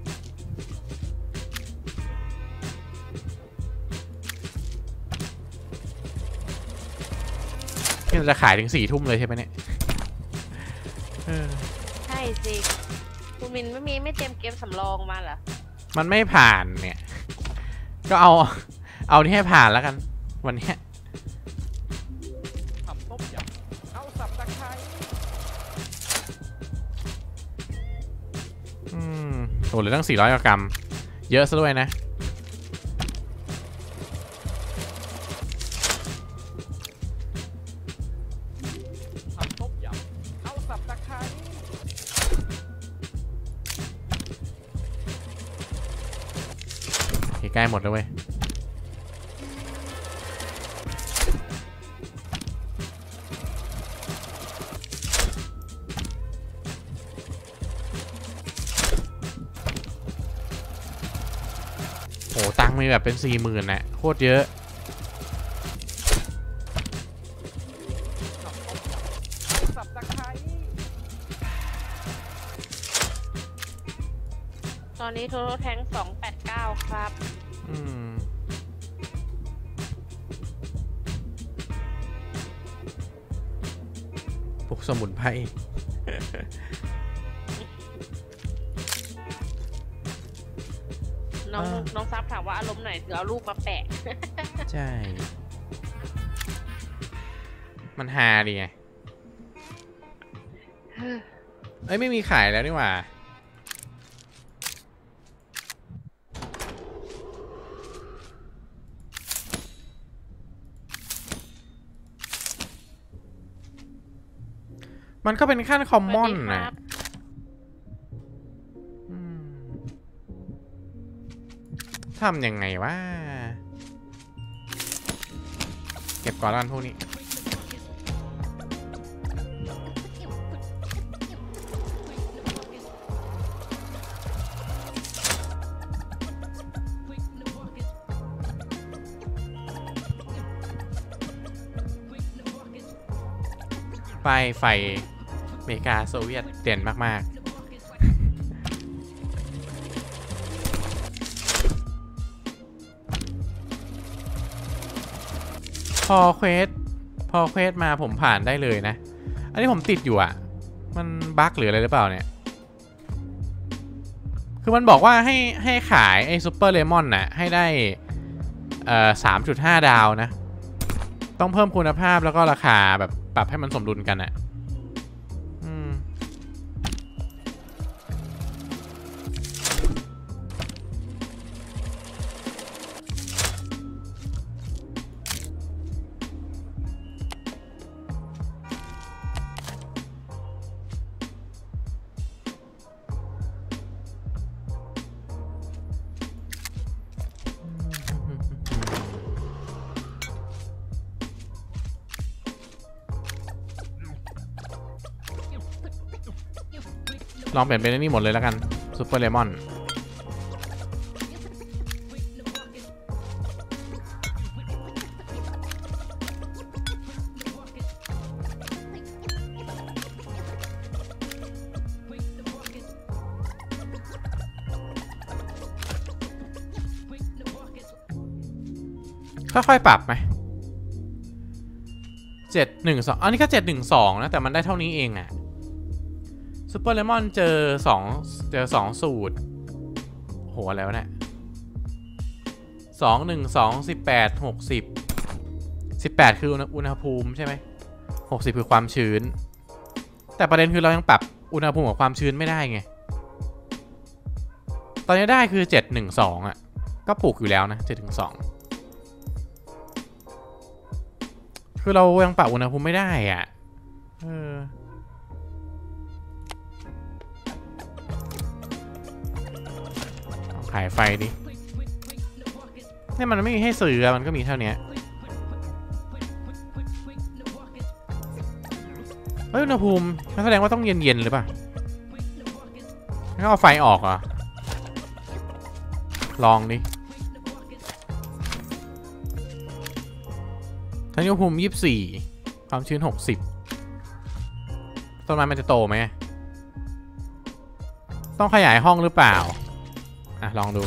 C: ที่เราจะขายถึงสี่ทุ่มเลยใช่ไหมเนี่ย
B: ใช่สิคุณมินไม่มีไม่เต็มเกมสำรองมาเหรอ
C: มันไม่ผ่านเนี่ยก็เอาเอาที่ให้ผ่านแล้วกันวันนี้
D: ทำต้มยำเอาสับตะไคร้
C: อืมโอ้เหลือตั้งสี่ร้อยกรัมเยอะซะด้วยนะ
D: ทำต้มยำเอาสับตะไคร้
C: ใกล้หมดแล้วเว้ยโหตังค์มีแบบเป็นสี่หมื่นนะโคตรเยอะ
D: สับตะไคร้
B: ตอนนี้ Total Tank สองแปดเก้าครับ
C: อืมพวกสมุนไพร
B: น้องน้องซับถามว่าอารมณ์ไหนถือเอารูปมาแปะ
C: ใช่มันฮาดีไงเอ้ยไม่มีขายแล้วนี่หว่ามันก็เป็นขั้นคอมมอนนะทำยังไงวะเก็บก่อนแล้วกันพวกนี้ป้ายไฟอเมริกาโซเวียตเด่นมากๆพอเควสพอเควสมาผมผ่านได้เลยนะอันนี้ผมติดอยู่อ่ะมันบั๊กหรืออะไรหรือเปล่าเนี่ยคือมันบอกว่าให้ให้ขายไอ้ซูเปอร์เลมอนน่ะให้ได้เอ่อ สามจุดห้า ดาวนะต้องเพิ่มคุณภาพแล้วก็ราคาแบบปรับให้มันสมดุลกันอ่ะอืมลองเปลี่ยนเป็นนี่หมดเลยแล้วกันซูเปอร์เลมอนค่อยๆปรับไหมเจ็ดหนึ่งสองอันนี้ก็เจ็ดหนึ่งสองนะแต่มันได้เท่านี้เองอะซูเปอร์เลมอนเจอสองเจอสองสูตรโหอะไรวะเนี่ยสองหนึ่งสองสิบแปดหกสิบสิบแปดคืออุณหภูมิใช่ไหมหกสิบคือความชื้นแต่ประเด็นคือเรายังปรับอุณหภูมิกับความชื้นไม่ได้ไงตอนนี้ได้คือเจ็ดหนึ่งสองอ่ะก็ปลูกอยู่แล้วนะเจ็ดหนึ่งสองคือเรายังปรับอุณหภูมิไม่ได้อ่ะเออขายไฟดินี่มันไม่มีให้ซื้อมันก็มีเท่านี้เฮ้ยอุณหภูมิแสดงว่าต้องเย็นๆหรือเปล่าแล้วเอาไฟออกเหรอลองดิถ้าอุณหภูมิยี่สิบสี่ความชื้นหกสิบต้นไม้มันจะโตไหมต้องขยายห้องหรือเปล่าอ่ะลองดู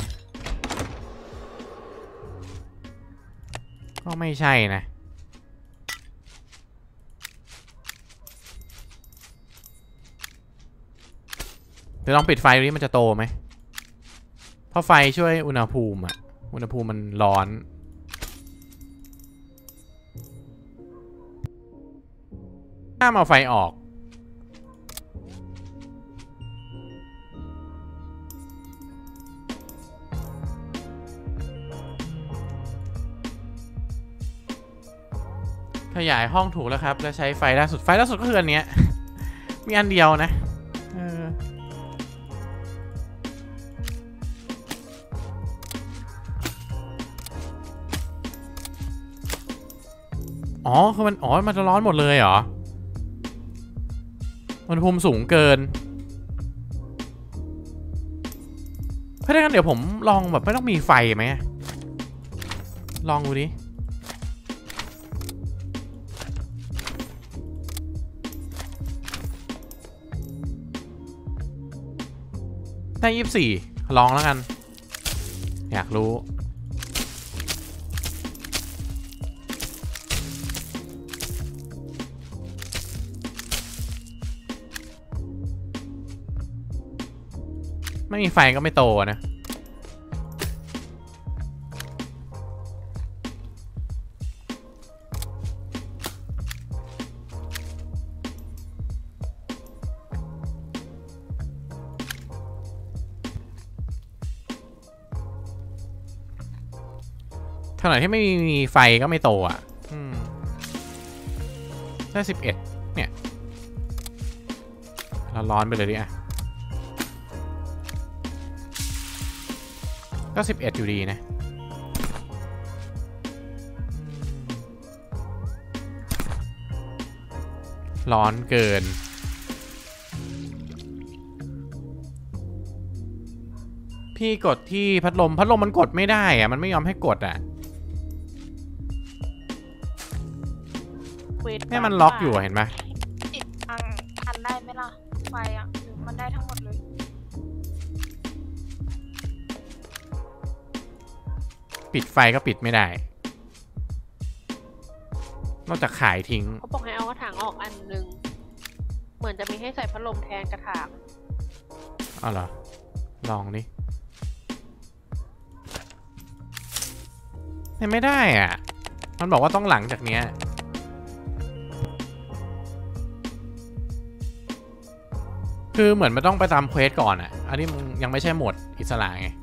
C: ก็ไม่ใช่นะเดี๋ยวลองปิดไฟดูนี่มันจะโตไหมเพราะไฟช่วยอุณหภูมิอ่ะอุณหภูมิมันร้อนห้ามเอาไฟออกขยายห้องถูกแล้วครับแล้วใช้ไฟล่าสุดไฟล่าสุดก็คืออันเนี้ยมีอันเดียวนะเอออ๋อคือมันอ๋อมันจะร้อนหมดเลยเหรออุณหภูมิสูงเกินถ้าได้กันเดี๋ยวผมลองแบบไม่ต้องมีไฟไหมลองดูดิได้ยี่สิบสี่ลองแล้วกันอยากรู้ไม่มีไฟก็ไม่โตนะเท่าไหร่ที่ไม่มีไฟก็ไม่โตอ่ะอืมได้สิบเอ็ดเนี่ยเราร้อนไปเลยดิอ่ะก็สิบเอ็ดอยู่ดีนะร้อนเกินพี่กดที่พัดลมพัดลมมันกดไม่ได้อะมันไม่ยอมให้กดอะเนี่ยมันล็อกอยู่เห็นไหม
A: ติดอันอันได้ไหมล่ะไฟอ่ะหรือมันได้ทั้งหมดเลย
C: ปิดไฟก็ปิดไม่ได้นอกจากขายทิ้ง
B: เขาบอกให้เอากระถางออกอันนึงเหมือนจะมีให้ใส่พัดลมแทนกระถาง
C: อ๋อเหรอลองดิเนี่ยไม่ได้อ่ะมันบอกว่าต้องหลังจากเนี้ยคือเหมือนมันต้องไปตามเควสก่อนอ่ะอันนี้มันยังไม่ใช่โหมดอิสระไง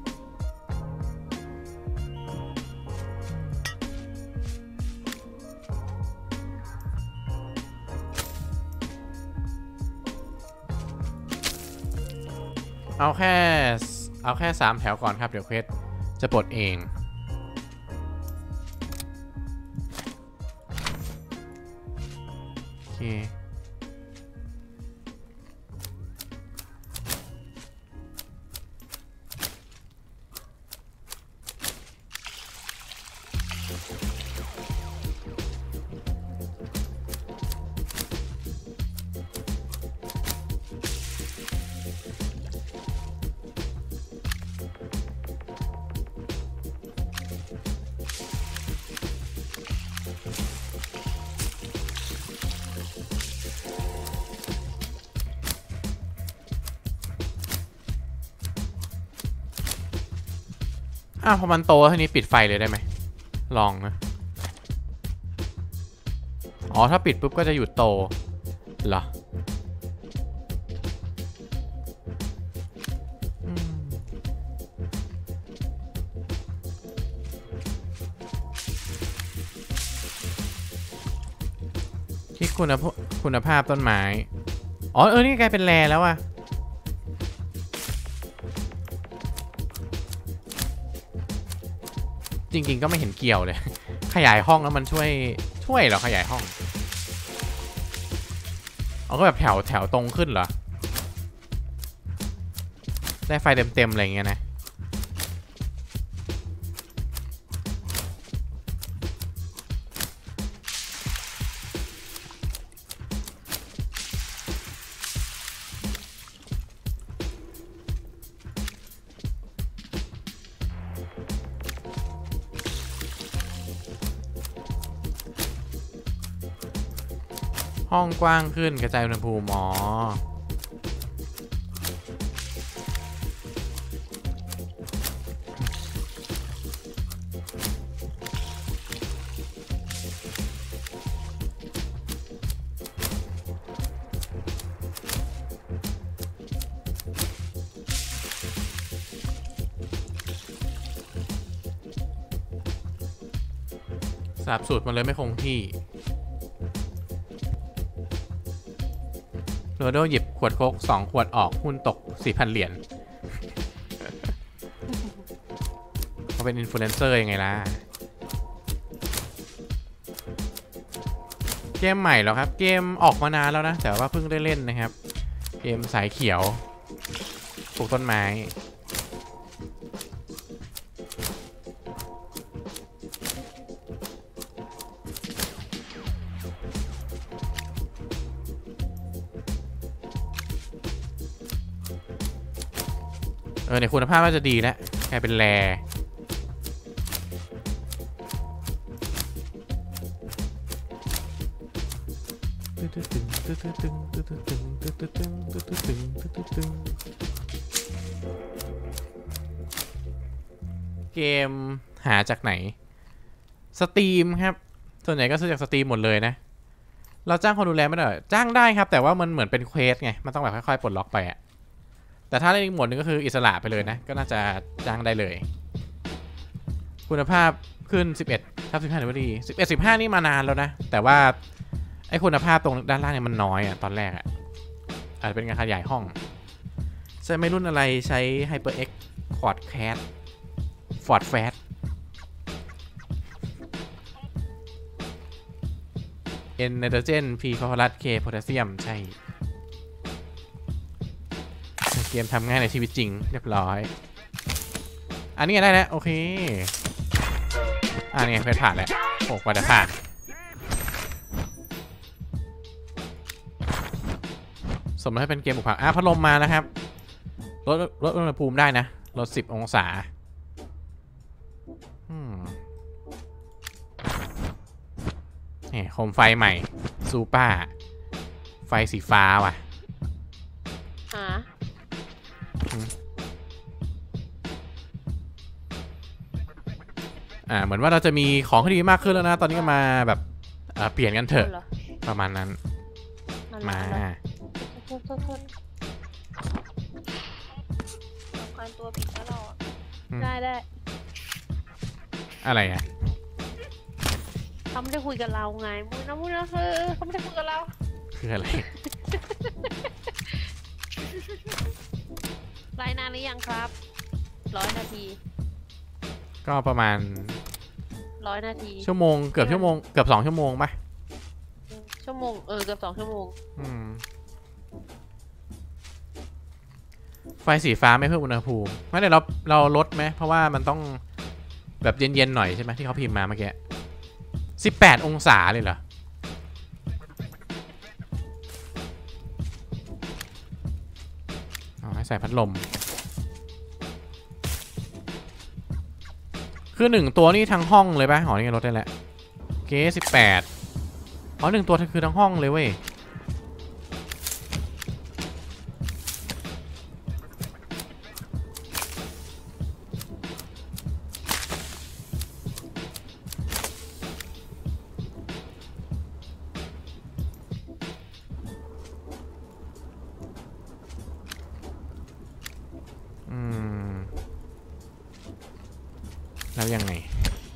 C: เอาแค่เอาแค่สามแถวก่อนครับเดี๋ยวเควสจะปลดเองโอเคอ้าวพอมันโตเท่านี้ปิดไฟเลยได้ไหมลองนะอ๋อถ้าปิดปุ๊บก็จะหยุดโตเหรอคิดคุณภาพคุณภาพต้นไม้อ๋อเออนี่กลายเป็นแรแล้วอะจริงๆก็ไม่เห็นเกี่ยวเลยขยายห้องแล้วมันช่วยช่วยเหรอขยายห้องเอาก็แบบแถวแถวตรงขึ้นเหรอได้ไฟเต็มๆอะไรอย่างเงี้ยนะห้องกว้างขึ้นกระจายอุณหภูมิอ๋อสาบสูตรมันเลยไม่คงที่โรโดหยิบขวดโค้กสองขวดออกหุ้นตก สี่พัน เหรียญเขาเป็นอินฟลูเอนเซอร์ยังไงล่ะเกมใหม่แล้วครับเกมออกมานานแล้วนะแต่ว่าเพิ่งได้เล่นนะครับเกมสายเขียวปลูกต้นไม้เออในคุณภาพก็จะดีแล้วกลายเป็นแรเกมหาจากไหนสตรีมครับส่วนใหญ่ก็ซื้อจากสตรีมหมดเลยนะเราจ้างคนดูแลไม่ได้จ้างได้ครับแต่ว่ามันเหมือนเป็นเควสไงมันต้องแบบค่อยๆปลดล็อกไปอะแต่ถ้าเล่นอีกหมวดนึงก็คืออิสระไปเลยนะก็น่าจะจ้างได้เลยคุณภาพขึ้นสิบเอ็ดทับสิบห้าถือว่าดีสิบเอ็ด สิบห้านี่มานานแล้วนะแต่ว่าไอ้คุณภาพตรงด้านล่างเนี่ยมันน้อยอะตอนแรกอะอาจจะเป็นการขยายห้องใช้ไม่รุ่นอะไรใช้ HyperX Quad Cat Ford Fast N Nitrogen P Phosphorus K Potassium ใช่เกมทำง่ายในชีวิตจริงเรียบร้อยอันนี้ได้แล้วโอเคอันนี้เพื่อนผ่านแล้วโอ้กว่าจะผ่านสมมติให้เป็นเกมบุกผ่านอ่ะพัดลมมานะครับลดลดอุณหภูมิได้นะลดสิบองศานี่โคมไฟใหม่ซูเปอร์ไฟสีฟ้าว่ะ
B: ฮะ
C: อ่าเหมือนว่าเราจะมีของที่ดีมากขึ้นแล้วนะตอนนี้ก็มาแบบเปลี่ยนกันเถอะประมาณนั้นมา
A: การตัวผิดตลอด
B: ได้ได้
C: อะไรอ่ะ
B: เขาไม่ได้คุยกับเราไงมุ้ยนะมุ้ยนะคือเขาไม่ได้คุยกับเรา
C: คืออะไร
B: รายนานหรือยังครับร้อยนาที
C: ก็ประมาณ
B: ร้อยนาที
C: ชั่วโมงเกือบชั่วโมงเกือบสองชั่วโมงป่ะ
B: ชั่วโมงเออเกือบสองชั่วโมง
C: อืมไฟสีฟ้าไม่เพิ่มอุณหภูมิไม่ได้เราเราลดไหมเพราะว่ามันต้องแบบเย็นๆหน่อยใช่ไหมที่เขาพิมพ์มาเมื่อกี้สิบแปดองศาเลยเหรออ๋อให้ใส่พัดลมคือหนึ่งตัวนี่ทั้งห้องเลยป่ะอ๋อนี่ลดได้แล้วเก๊สิบแปดอ๋อหนึ่งตัวคือทั้งห้องเลยเว้ยอืมแล้วยังไง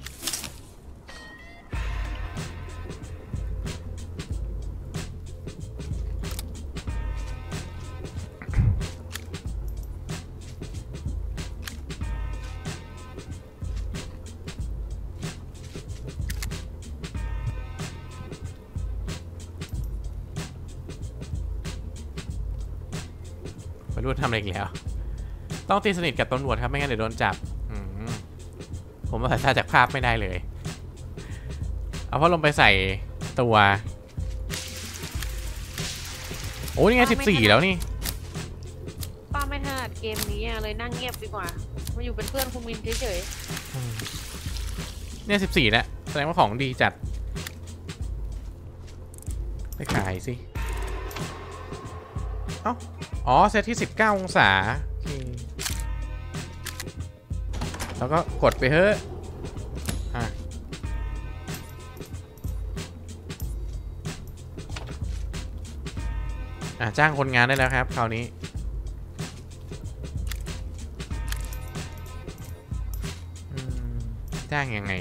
C: ไปรู้ทำอะไรอีกแล้วต้องตีสนิทกับตำรวจครับไม่งั้นเดี๋ยวโดนจับผมว่าสายจากภาพไม่ได้เลยเอาพัดลมไปใส่ตัวโอ้นี่ไงสิบสี่แล้วนี่
B: ป้าไม่ถนัดเกมนี้เลยนั่งเงียบดีกว่ามาอยู่เป็นเพื่อนคุณมินเฉย
C: ๆเนี่ยสิบสี่แล้วแสดงว่าของดีจัดไปขายสิเอ้าอ๋อเซตที่สิบเก้าองศาแล้วก็กดไปเฮ้ยอ่ะอ่ะจ้างคนงานได้แล้วครับคราวนี้จ้างยังไง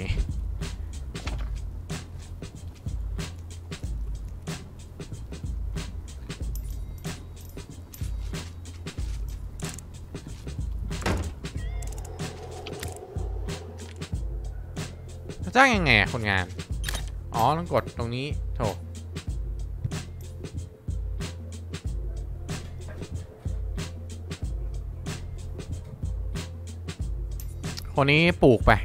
C: จ้างยังไงคนงานอ๋อต้องกดตรงนี้โถคนนี้ปลูกไป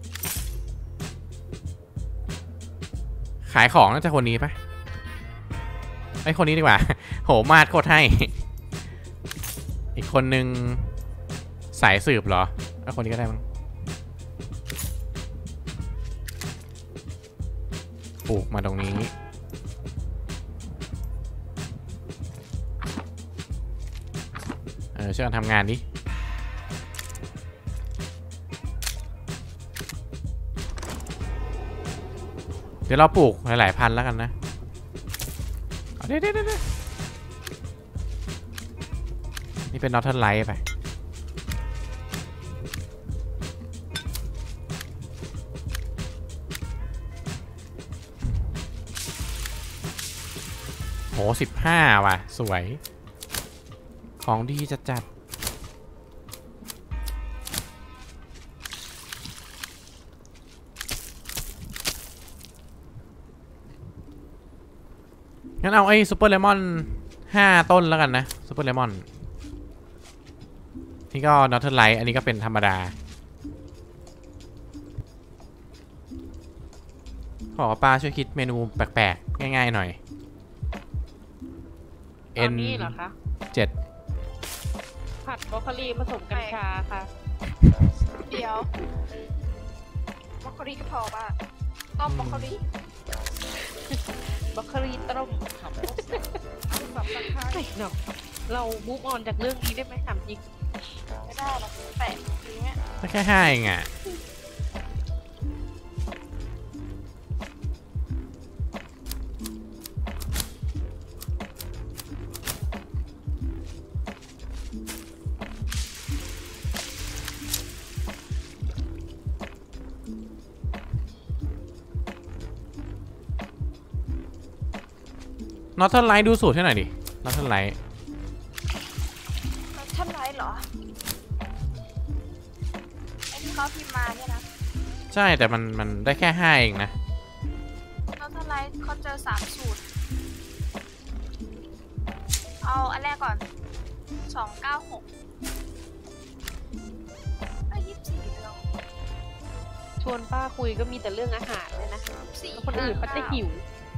C: ขายของน่าจะคนนี้ปะไอ้คนนี้ดีกว่าโหมาดโคตรให้อีกคนนึงสายสืบเหรอไอ้คนนี้ก็ได้มั้งปลูกมาตรงนี้เออช่วยกันทำงานดิเดี๋ยวเราปลูกหลายๆพันแล้วกันนะเดี๋ยวเดี๋ยวเดี๋ยวนี่เป็นนอตเทิร์นไลท์ไปโหสิบห้าว่ะสวยของดีจัดจัดงั้นเอาไอ้ซูเปอร์เลมอนห้าต้นแล้วกันนะซูเปอร์เลมอนนี่ก็นอตเทิร์นไลท์อันนี้ก็เป็นธรรมดาขอป้าช่วยคิดเมนูแปลกๆง่ายๆหน่อย
B: เอ็นนี่เหรอคะ
C: เจ็ด
B: ผัดบรอกโคลีผสมกัญชาค่ะ
A: เดี๋ยวบรอกโคลีก็พอป่ะต้มบรอกโคลี
B: บรอกโคลีต้มครับแบบราคาเนาะเราบู๊ออนจากเรื่องนี้ได้ไหมถามจริง
A: ไม่ได้หรอกแต่ทีเนี้ย
C: แค่ห้าเองอ่ะนอตเทิร์นไลท์ดูสูตรให้หน่อยดินอตเทิร์นไลท์
A: นอตเทิร์นไลท์เหรอไอ้ที่เขาพิมพ์มาเนี่ยนะ
C: ใช่แต่มันมันได้แค่ห้าเองนะ
A: นอตเทิร์นไลท์เขาเจอสามสูตรเอาอันแรกก่อนสองเก้าหกไอ้ยี่สิบสี่แล้ว
B: ชวนป้าคุยก็มีแต่เรื่องอาหารเลยนะคนอื่นเขาจะหิว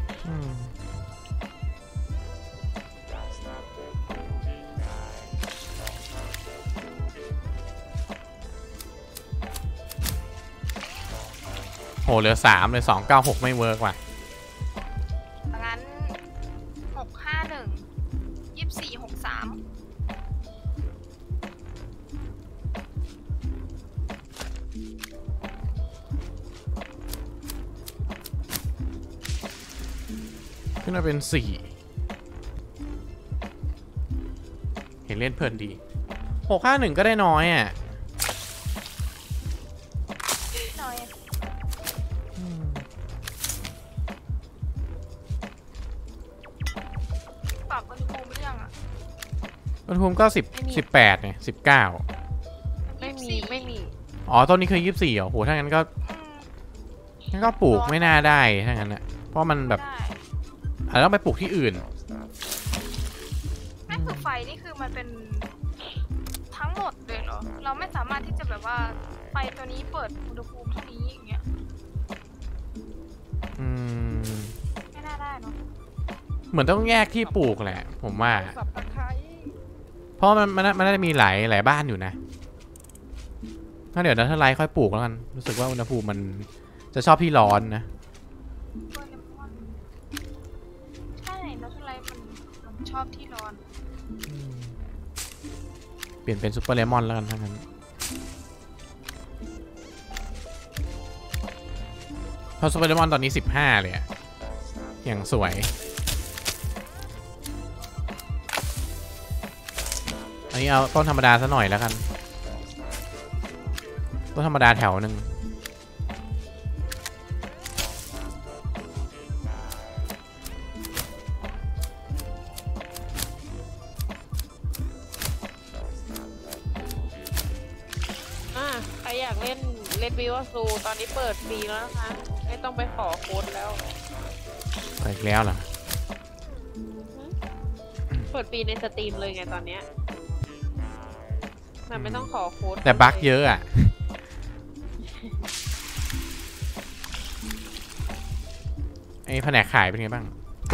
C: โหเหลือสามเลยสองเก้าหกไม่เวิร์กว่ะ
A: งั้นหกห้าหนึ่งยี่สิบสี่หกสาม
C: ขึ้นมาเป็นสี่เห็นเล่นเพลินดีหกห้าหนึ่งก็ได้น้อยอ่ะ
A: หน่อย ปรับอุณหภูมิหรือยังอ่ะ
C: อุณหภูมิก็สิบสิบแปดเนี่ยสิบเก้า
B: ไม่มีไม่มี
C: อ๋อต้นนี้เคยยี่สิบสี่เหรอโหถ้างั้นก็
A: อืม
C: งั้นก็ปลูกไม่น่าได้ถ้างั้นอ่ะเพราะมันแบบ
A: ได้
C: อาจจะต้องไปปลูกที่อื่น
A: ไม่คือไฟนี่คือมันเป็นทั้งหมดเลยเหรอ เราไม่สามารถที่จะแบบว่าไฟตัวนี้เปิดอุณหภูมิเท่านี้อย่างเงี้ย
C: อืม
A: ไม่น่าได้เนาะ
C: เหมือนต้องแยกที่ปลูกแหละ ผมว่า
D: สับตะไคร้
C: เพราะมันมันมันน่าจะมีหลายหลายบ้านอยู่นะถ้าเดี๋ยวนัทไลท์ค่อยปลูกแล้วกันรู้สึกว่าอุณหภูมิมันจะชอบที่ร้อนนะ
A: เบอร์เลมอนใช่แล้วทุไรมันมันชอบที่ร้อน
C: เปลี่ยนเป็นซูเปอร์เลมอนแล้วกันถ้างั้นเพราะซูเปอร์เลมอนตอนนี้สิบห้าเลยอะอย่างสวยอันนี้เอาต้นธรรมดาซะหน่อยแล้วกันต้นธรรมดาแถวหนึ่ง
B: อ่าใครอยากเล่นเล่นวิวซูตอนนี้เปิดฟรีแล้วนะคะไม่ต้องไปขอโค้ดแล้ว
C: ไปอีกแล้วเหรอ
B: เปิดฟรีในสตรีมเลยไงตอนเนี้ยมันไม่ต้องขอโค้ด
C: แต่บั๊กเยอะอ่ะ ไอ้แผนกขายเป็นไงบ้าง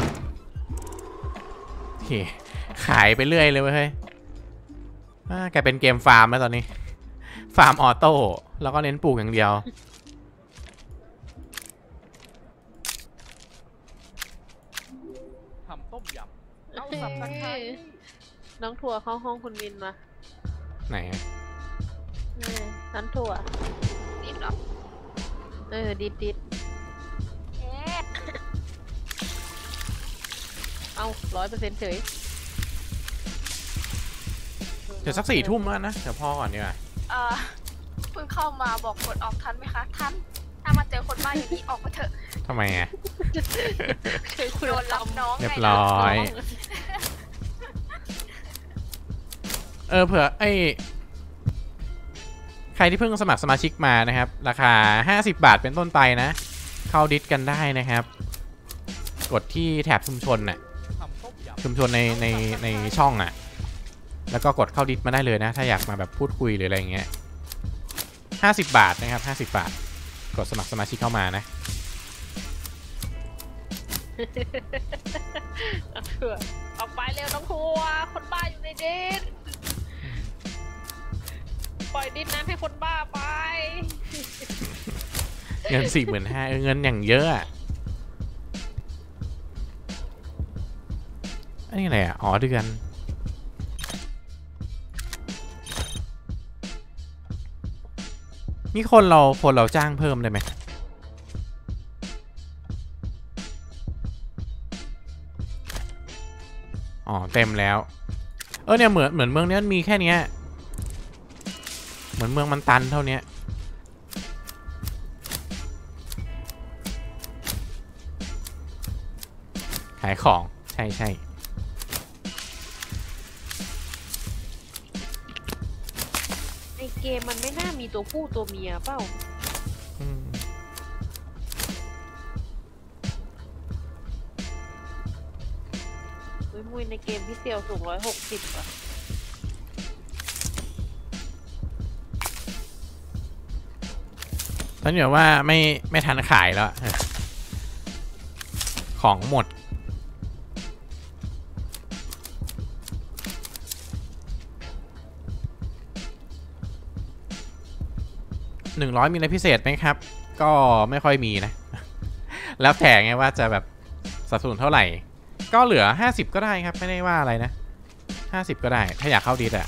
C: โอเคขายไปเรื่อยเลยเว้ยเฮ้ยอ่ากลายเป็นเกมฟาร์มแล้วตอนนี้ ฟาร์มออโต้แล้วก็เน้นปลูกอย่างเดียว
D: ทำต้มยำเอาสับตะไคร้
B: น้องถั่วเข้าห้องคุณวินมา
C: ไหนอะ
B: เออน้องถั่ว
A: นิดเหรอ
B: เออดิดดิด
A: เอ๊ะ
B: เอาร้อยเปอร์เซ็นต์เฉย
C: เดี๋ยวสักสี่ทุ่มแล้วนะ เดี๋ยวพ่อก่อนดีกว่า
A: เอ่อเพิ่งเข้ามาบอกกดออกทันไหมคะ ทัน ถ้ามาเจอคนบ้าอย่างนี้ออกมาเถอะ
C: ทำไมอ่ะ
B: เฉยคุณ
A: โดนรับน้อง
C: เรียบ
A: ไง
C: ร้
A: ล่ะ
C: อย เออเผื่อไอ้ใครที่เพิ่งสมัครสมาชิกมานะครับ ราคาห้าสิบบาทเป็นต้นไปนะ เข้าดิสกันได้นะครับ กดที่แถบชุมชนน่ะ
D: ทำต้มยำ
C: ชุมชนในในในช่องอ่ะ แล้วก็กดเข้าดิสมาได้เลยนะ ถ้าอยากมาแบบพูดคุยหรืออะไรอย่างเงี้ยห้าสิบบาทนะครับห้าสิบบาท กดสมัครสมาชิกเข้ามานะ
B: น้องถั่วออกไปเร็วน้องถั่วคนบ้าอยู่ในดินปล่อยดินนั้นให้คนบ้าไป
C: เงินสี่หมื่นห้าเงินอย่างเยอะอะอันนี้อะไรอ่ะ อ๋อเดือน นี่คนเราคนเราจ้างเพิ่มได้ไหม อ๋อเต็มแล้ว เออเนี่ยเหมือนเหมือนเมืองนี้มันมีแค่เนี้ยเหมือนเมืองมันตันเท่านี้ขายของใช่ใช่
B: ในเกมมันไม่น่ามีตัวผู้ตัวเมียเปล่า
C: อืม
B: มุ้ยมุ้ยในเกมพี่เซียวสูงร้อยหกสิบอะ
C: ตอนนี้แบบว่าไม่ไม่ทันขายแล้ว ของหมด หนึ่งร้อยมีอะไรพิเศษไหมครับ ก็ไม่ค่อยมีนะ แล้วแต่ไงว่าจะแบบสัดส่วนเท่าไหร่ ก็เหลือห้าสิบก็ได้ครับ ไม่ได้ว่าอะไรนะห้าสิบก็ได้ ถ้าอยากเข้าดีอะ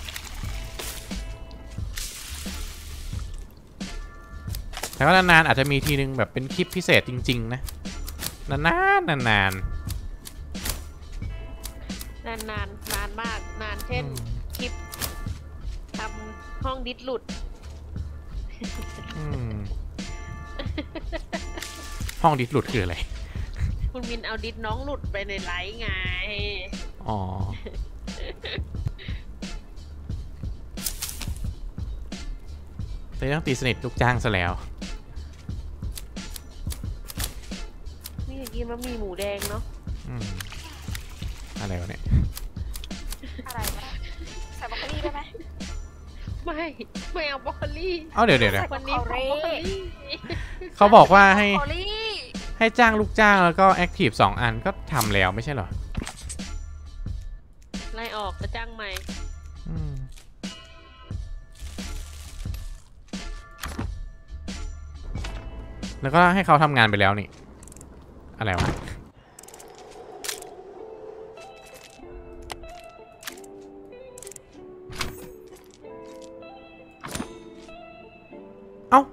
C: แต่ก็นานๆอาจจะมีทีนึงแบบเป็นคลิปพิเศษจริงๆนะ นานๆนานๆ
B: นานนานนานมากนานเช่น คลิปทห้องดิสหลุด
C: อืมห้องดิสหลุดคืออะไร
B: คุณมินเอาดิสน้องหลุดไปในไลฟ์ไง
C: อ๋อแต่ต้องตีสนิทลูกจ้างซะแล้ว
B: นี่อยากกินบะหมี่หมูแดงเนาะ
C: อืมอะไรวะเนี่ย
A: อะไรวะใส่บรอกโคลีได้ไหม
B: ไม่ ไม่เอาบรอกโคลี
C: เอาเดี๋ยวเดี๋ยวเดี๋ยว
B: วันนี้ขอบรอกโคลี
C: เขาบอกว่าให้
A: บรอกโคลี
C: ให้จ้างลูกจ้างแล้วก็แอคทีฟสองอันก็ทำแล้วไม่ใช่เหรอ
B: ไล่ออกจะจ้างใหม่
C: อืมแล้วก็ให้เขาทำงานไปแล้วนี่ อะไรวะ เอ้า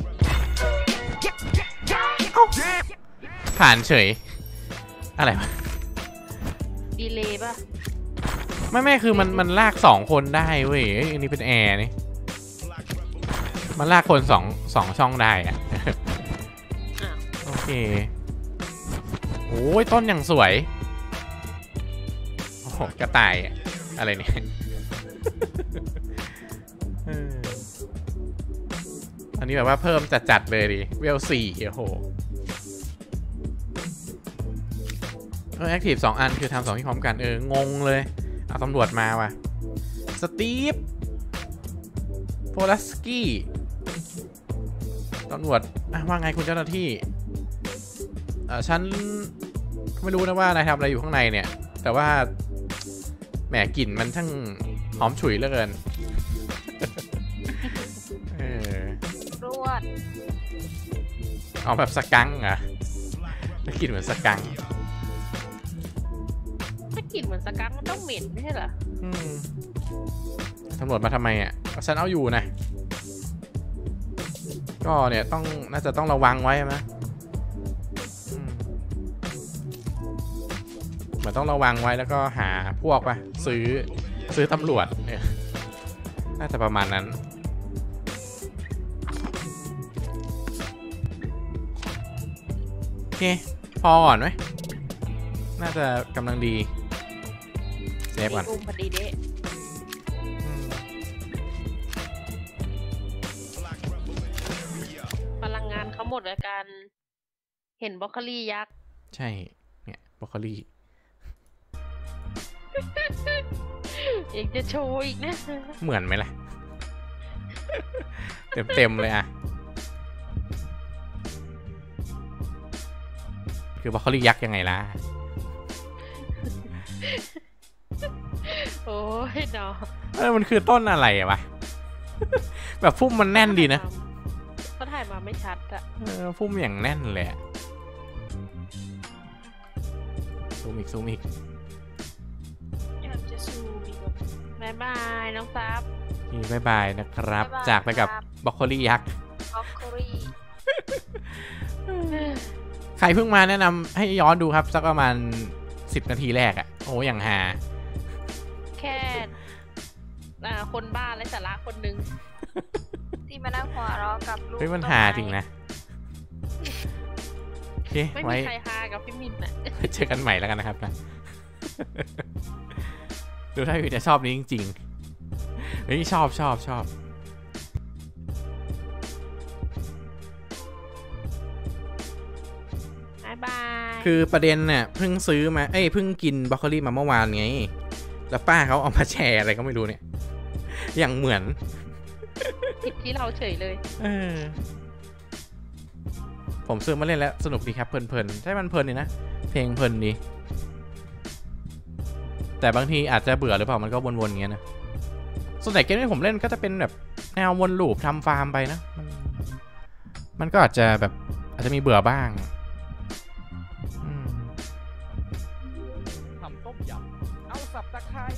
C: เอ้า ผ่านเฉย อะไรวะ
B: ดีเลย์ป่ะ
C: ไม่ไม่คือมันมันลากสองคนได้เว้ยเอ้ยอันนี้เป็นแอร์นี่ มันลากคนสองสองช่องได้อะ
B: อ้าว
C: โอเค โอ้ยต้นอย่างสวย โอ้โหกระต่ายอะอะไรเนี่ย เอออันนี้แบบว่าเพิ่มจัดๆเลยดิเวลสี่โอ้โหเออแอคทีฟสองอันคือทำสองที่พร้อมกันเอองงเลยเอาตำรวจมาว่ะสตีฟโพลัสกี้ตำรวจว่าไงคุณเจ้าหน้าที่เออฉันไม่รู้นะว่านายทำอะไรอยู่ข้างในเนี่ยแต่ว่าแหมกลิ่นมันช่างหอมฉุยเหลือเกิน เออ
A: รวด
C: เอาแบบสกังอ่ะกลิ่นเหมือนสกัง
B: ถ้ากลิ่นเหมือนสกังมันต้องเหม็นไม่ใช่เหรอ
C: อืมตำรวจมาทำไมอ่ะฉันเอาอยู่นะก็เนี่ยต้องน่าจะต้องระวังไว้ไหมอืมเหมือนต้องระวังไว้แล้วก็หาพวกป่ะซื้อซื้อตำรวจเนี่ยน่าจะประมาณนั้นโอเคพอก่อนไหมน่าจะกำลังดีเซฟก่อน
B: อุ้มพอดีเด้
C: อืม
B: พลังงานเขาหมดแล้วกัน เห็นบรอกโคลียักษ์
C: ใช่เนี่ยบรอกโคลี
B: อยากจะโชว์อีกนะ
C: เหมือนไหมล่ะ เต็มเต็มเลยอ่ะ คือบรอกโคลียักษ์ยังไงล่ะ
B: โอ้ยเนาะ
C: เออมันคือต้นอะไรอะวะ แบบพุ่มมันแน่นดีนะ
B: เขาถ่ายมาไม่ชัดอะ
C: เออพุ่มอย่างแน่นเลยอะซูมอีกซูมอีก
A: อยากจะซูมอีก
B: บายบายน้องซับ
C: นี่บายบายนะครับ
A: บ๊ายบาย
C: จากไปกับ
A: ครับ
C: บรอกโคลียักษ์
A: บรอกโคลี
C: ใครเพิ่งมาแนะนำให้ย้อนดูครับ สักประมาณสิบนาทีแรกอะโอ้อย่างฮา
B: แค่อ่าคนบ้าและสาระคนหนึ่ง
A: ที่มานั่งหัวเราะกับลูก
C: เฮ้ยมัน
A: ต้
C: หา
A: ไ
C: จริงนะ โอเค
B: ไม่
C: ไว้
B: มีใครฮากับพี่มินอะ
C: เจอกันใหม่แล้วกันนะครับนะ ดูถ้าพี่จะชอบนี้จริงๆเฮ้ยชอบชอบชอบบ
B: ายบาย
C: คือประเด็นเนี่ยเพิ่งซื้อมาเอ้ยเพิ่งกินบรอกโคลีมาเมื่อวานไงแล้วป้าเขาเอามาแชร์อะไรก็ไม่รู้เนี่ย อย่างเหมือน
B: ผิดที่เราเฉยเลย
C: เออผมซื้อมาเล่นแล้วสนุกดีครับเพลินๆใช่มันเพลินดีนะเพลงเพลินดีแต่บางทีอาจจะเบื่อหรือเปล่ามันก็วนๆอย่างเงี้ยนะส่วนใหญ่เกมที่ผมเล่นก็จะเป็นแบบแนววนลูปทำฟาร์มไปนะมันมันก็อาจจะแบบอาจจะมีเบื่อบ้างอืม
D: ทำต้มยำเอาสับตะไคร้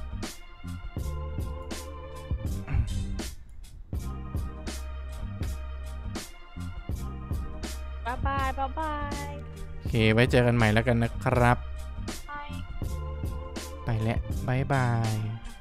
B: บายบายบายบาย
C: โอเคไว้เจอกันใหม่แล้วกันนะครับ
A: ไป
C: ไปแล้วบายบาย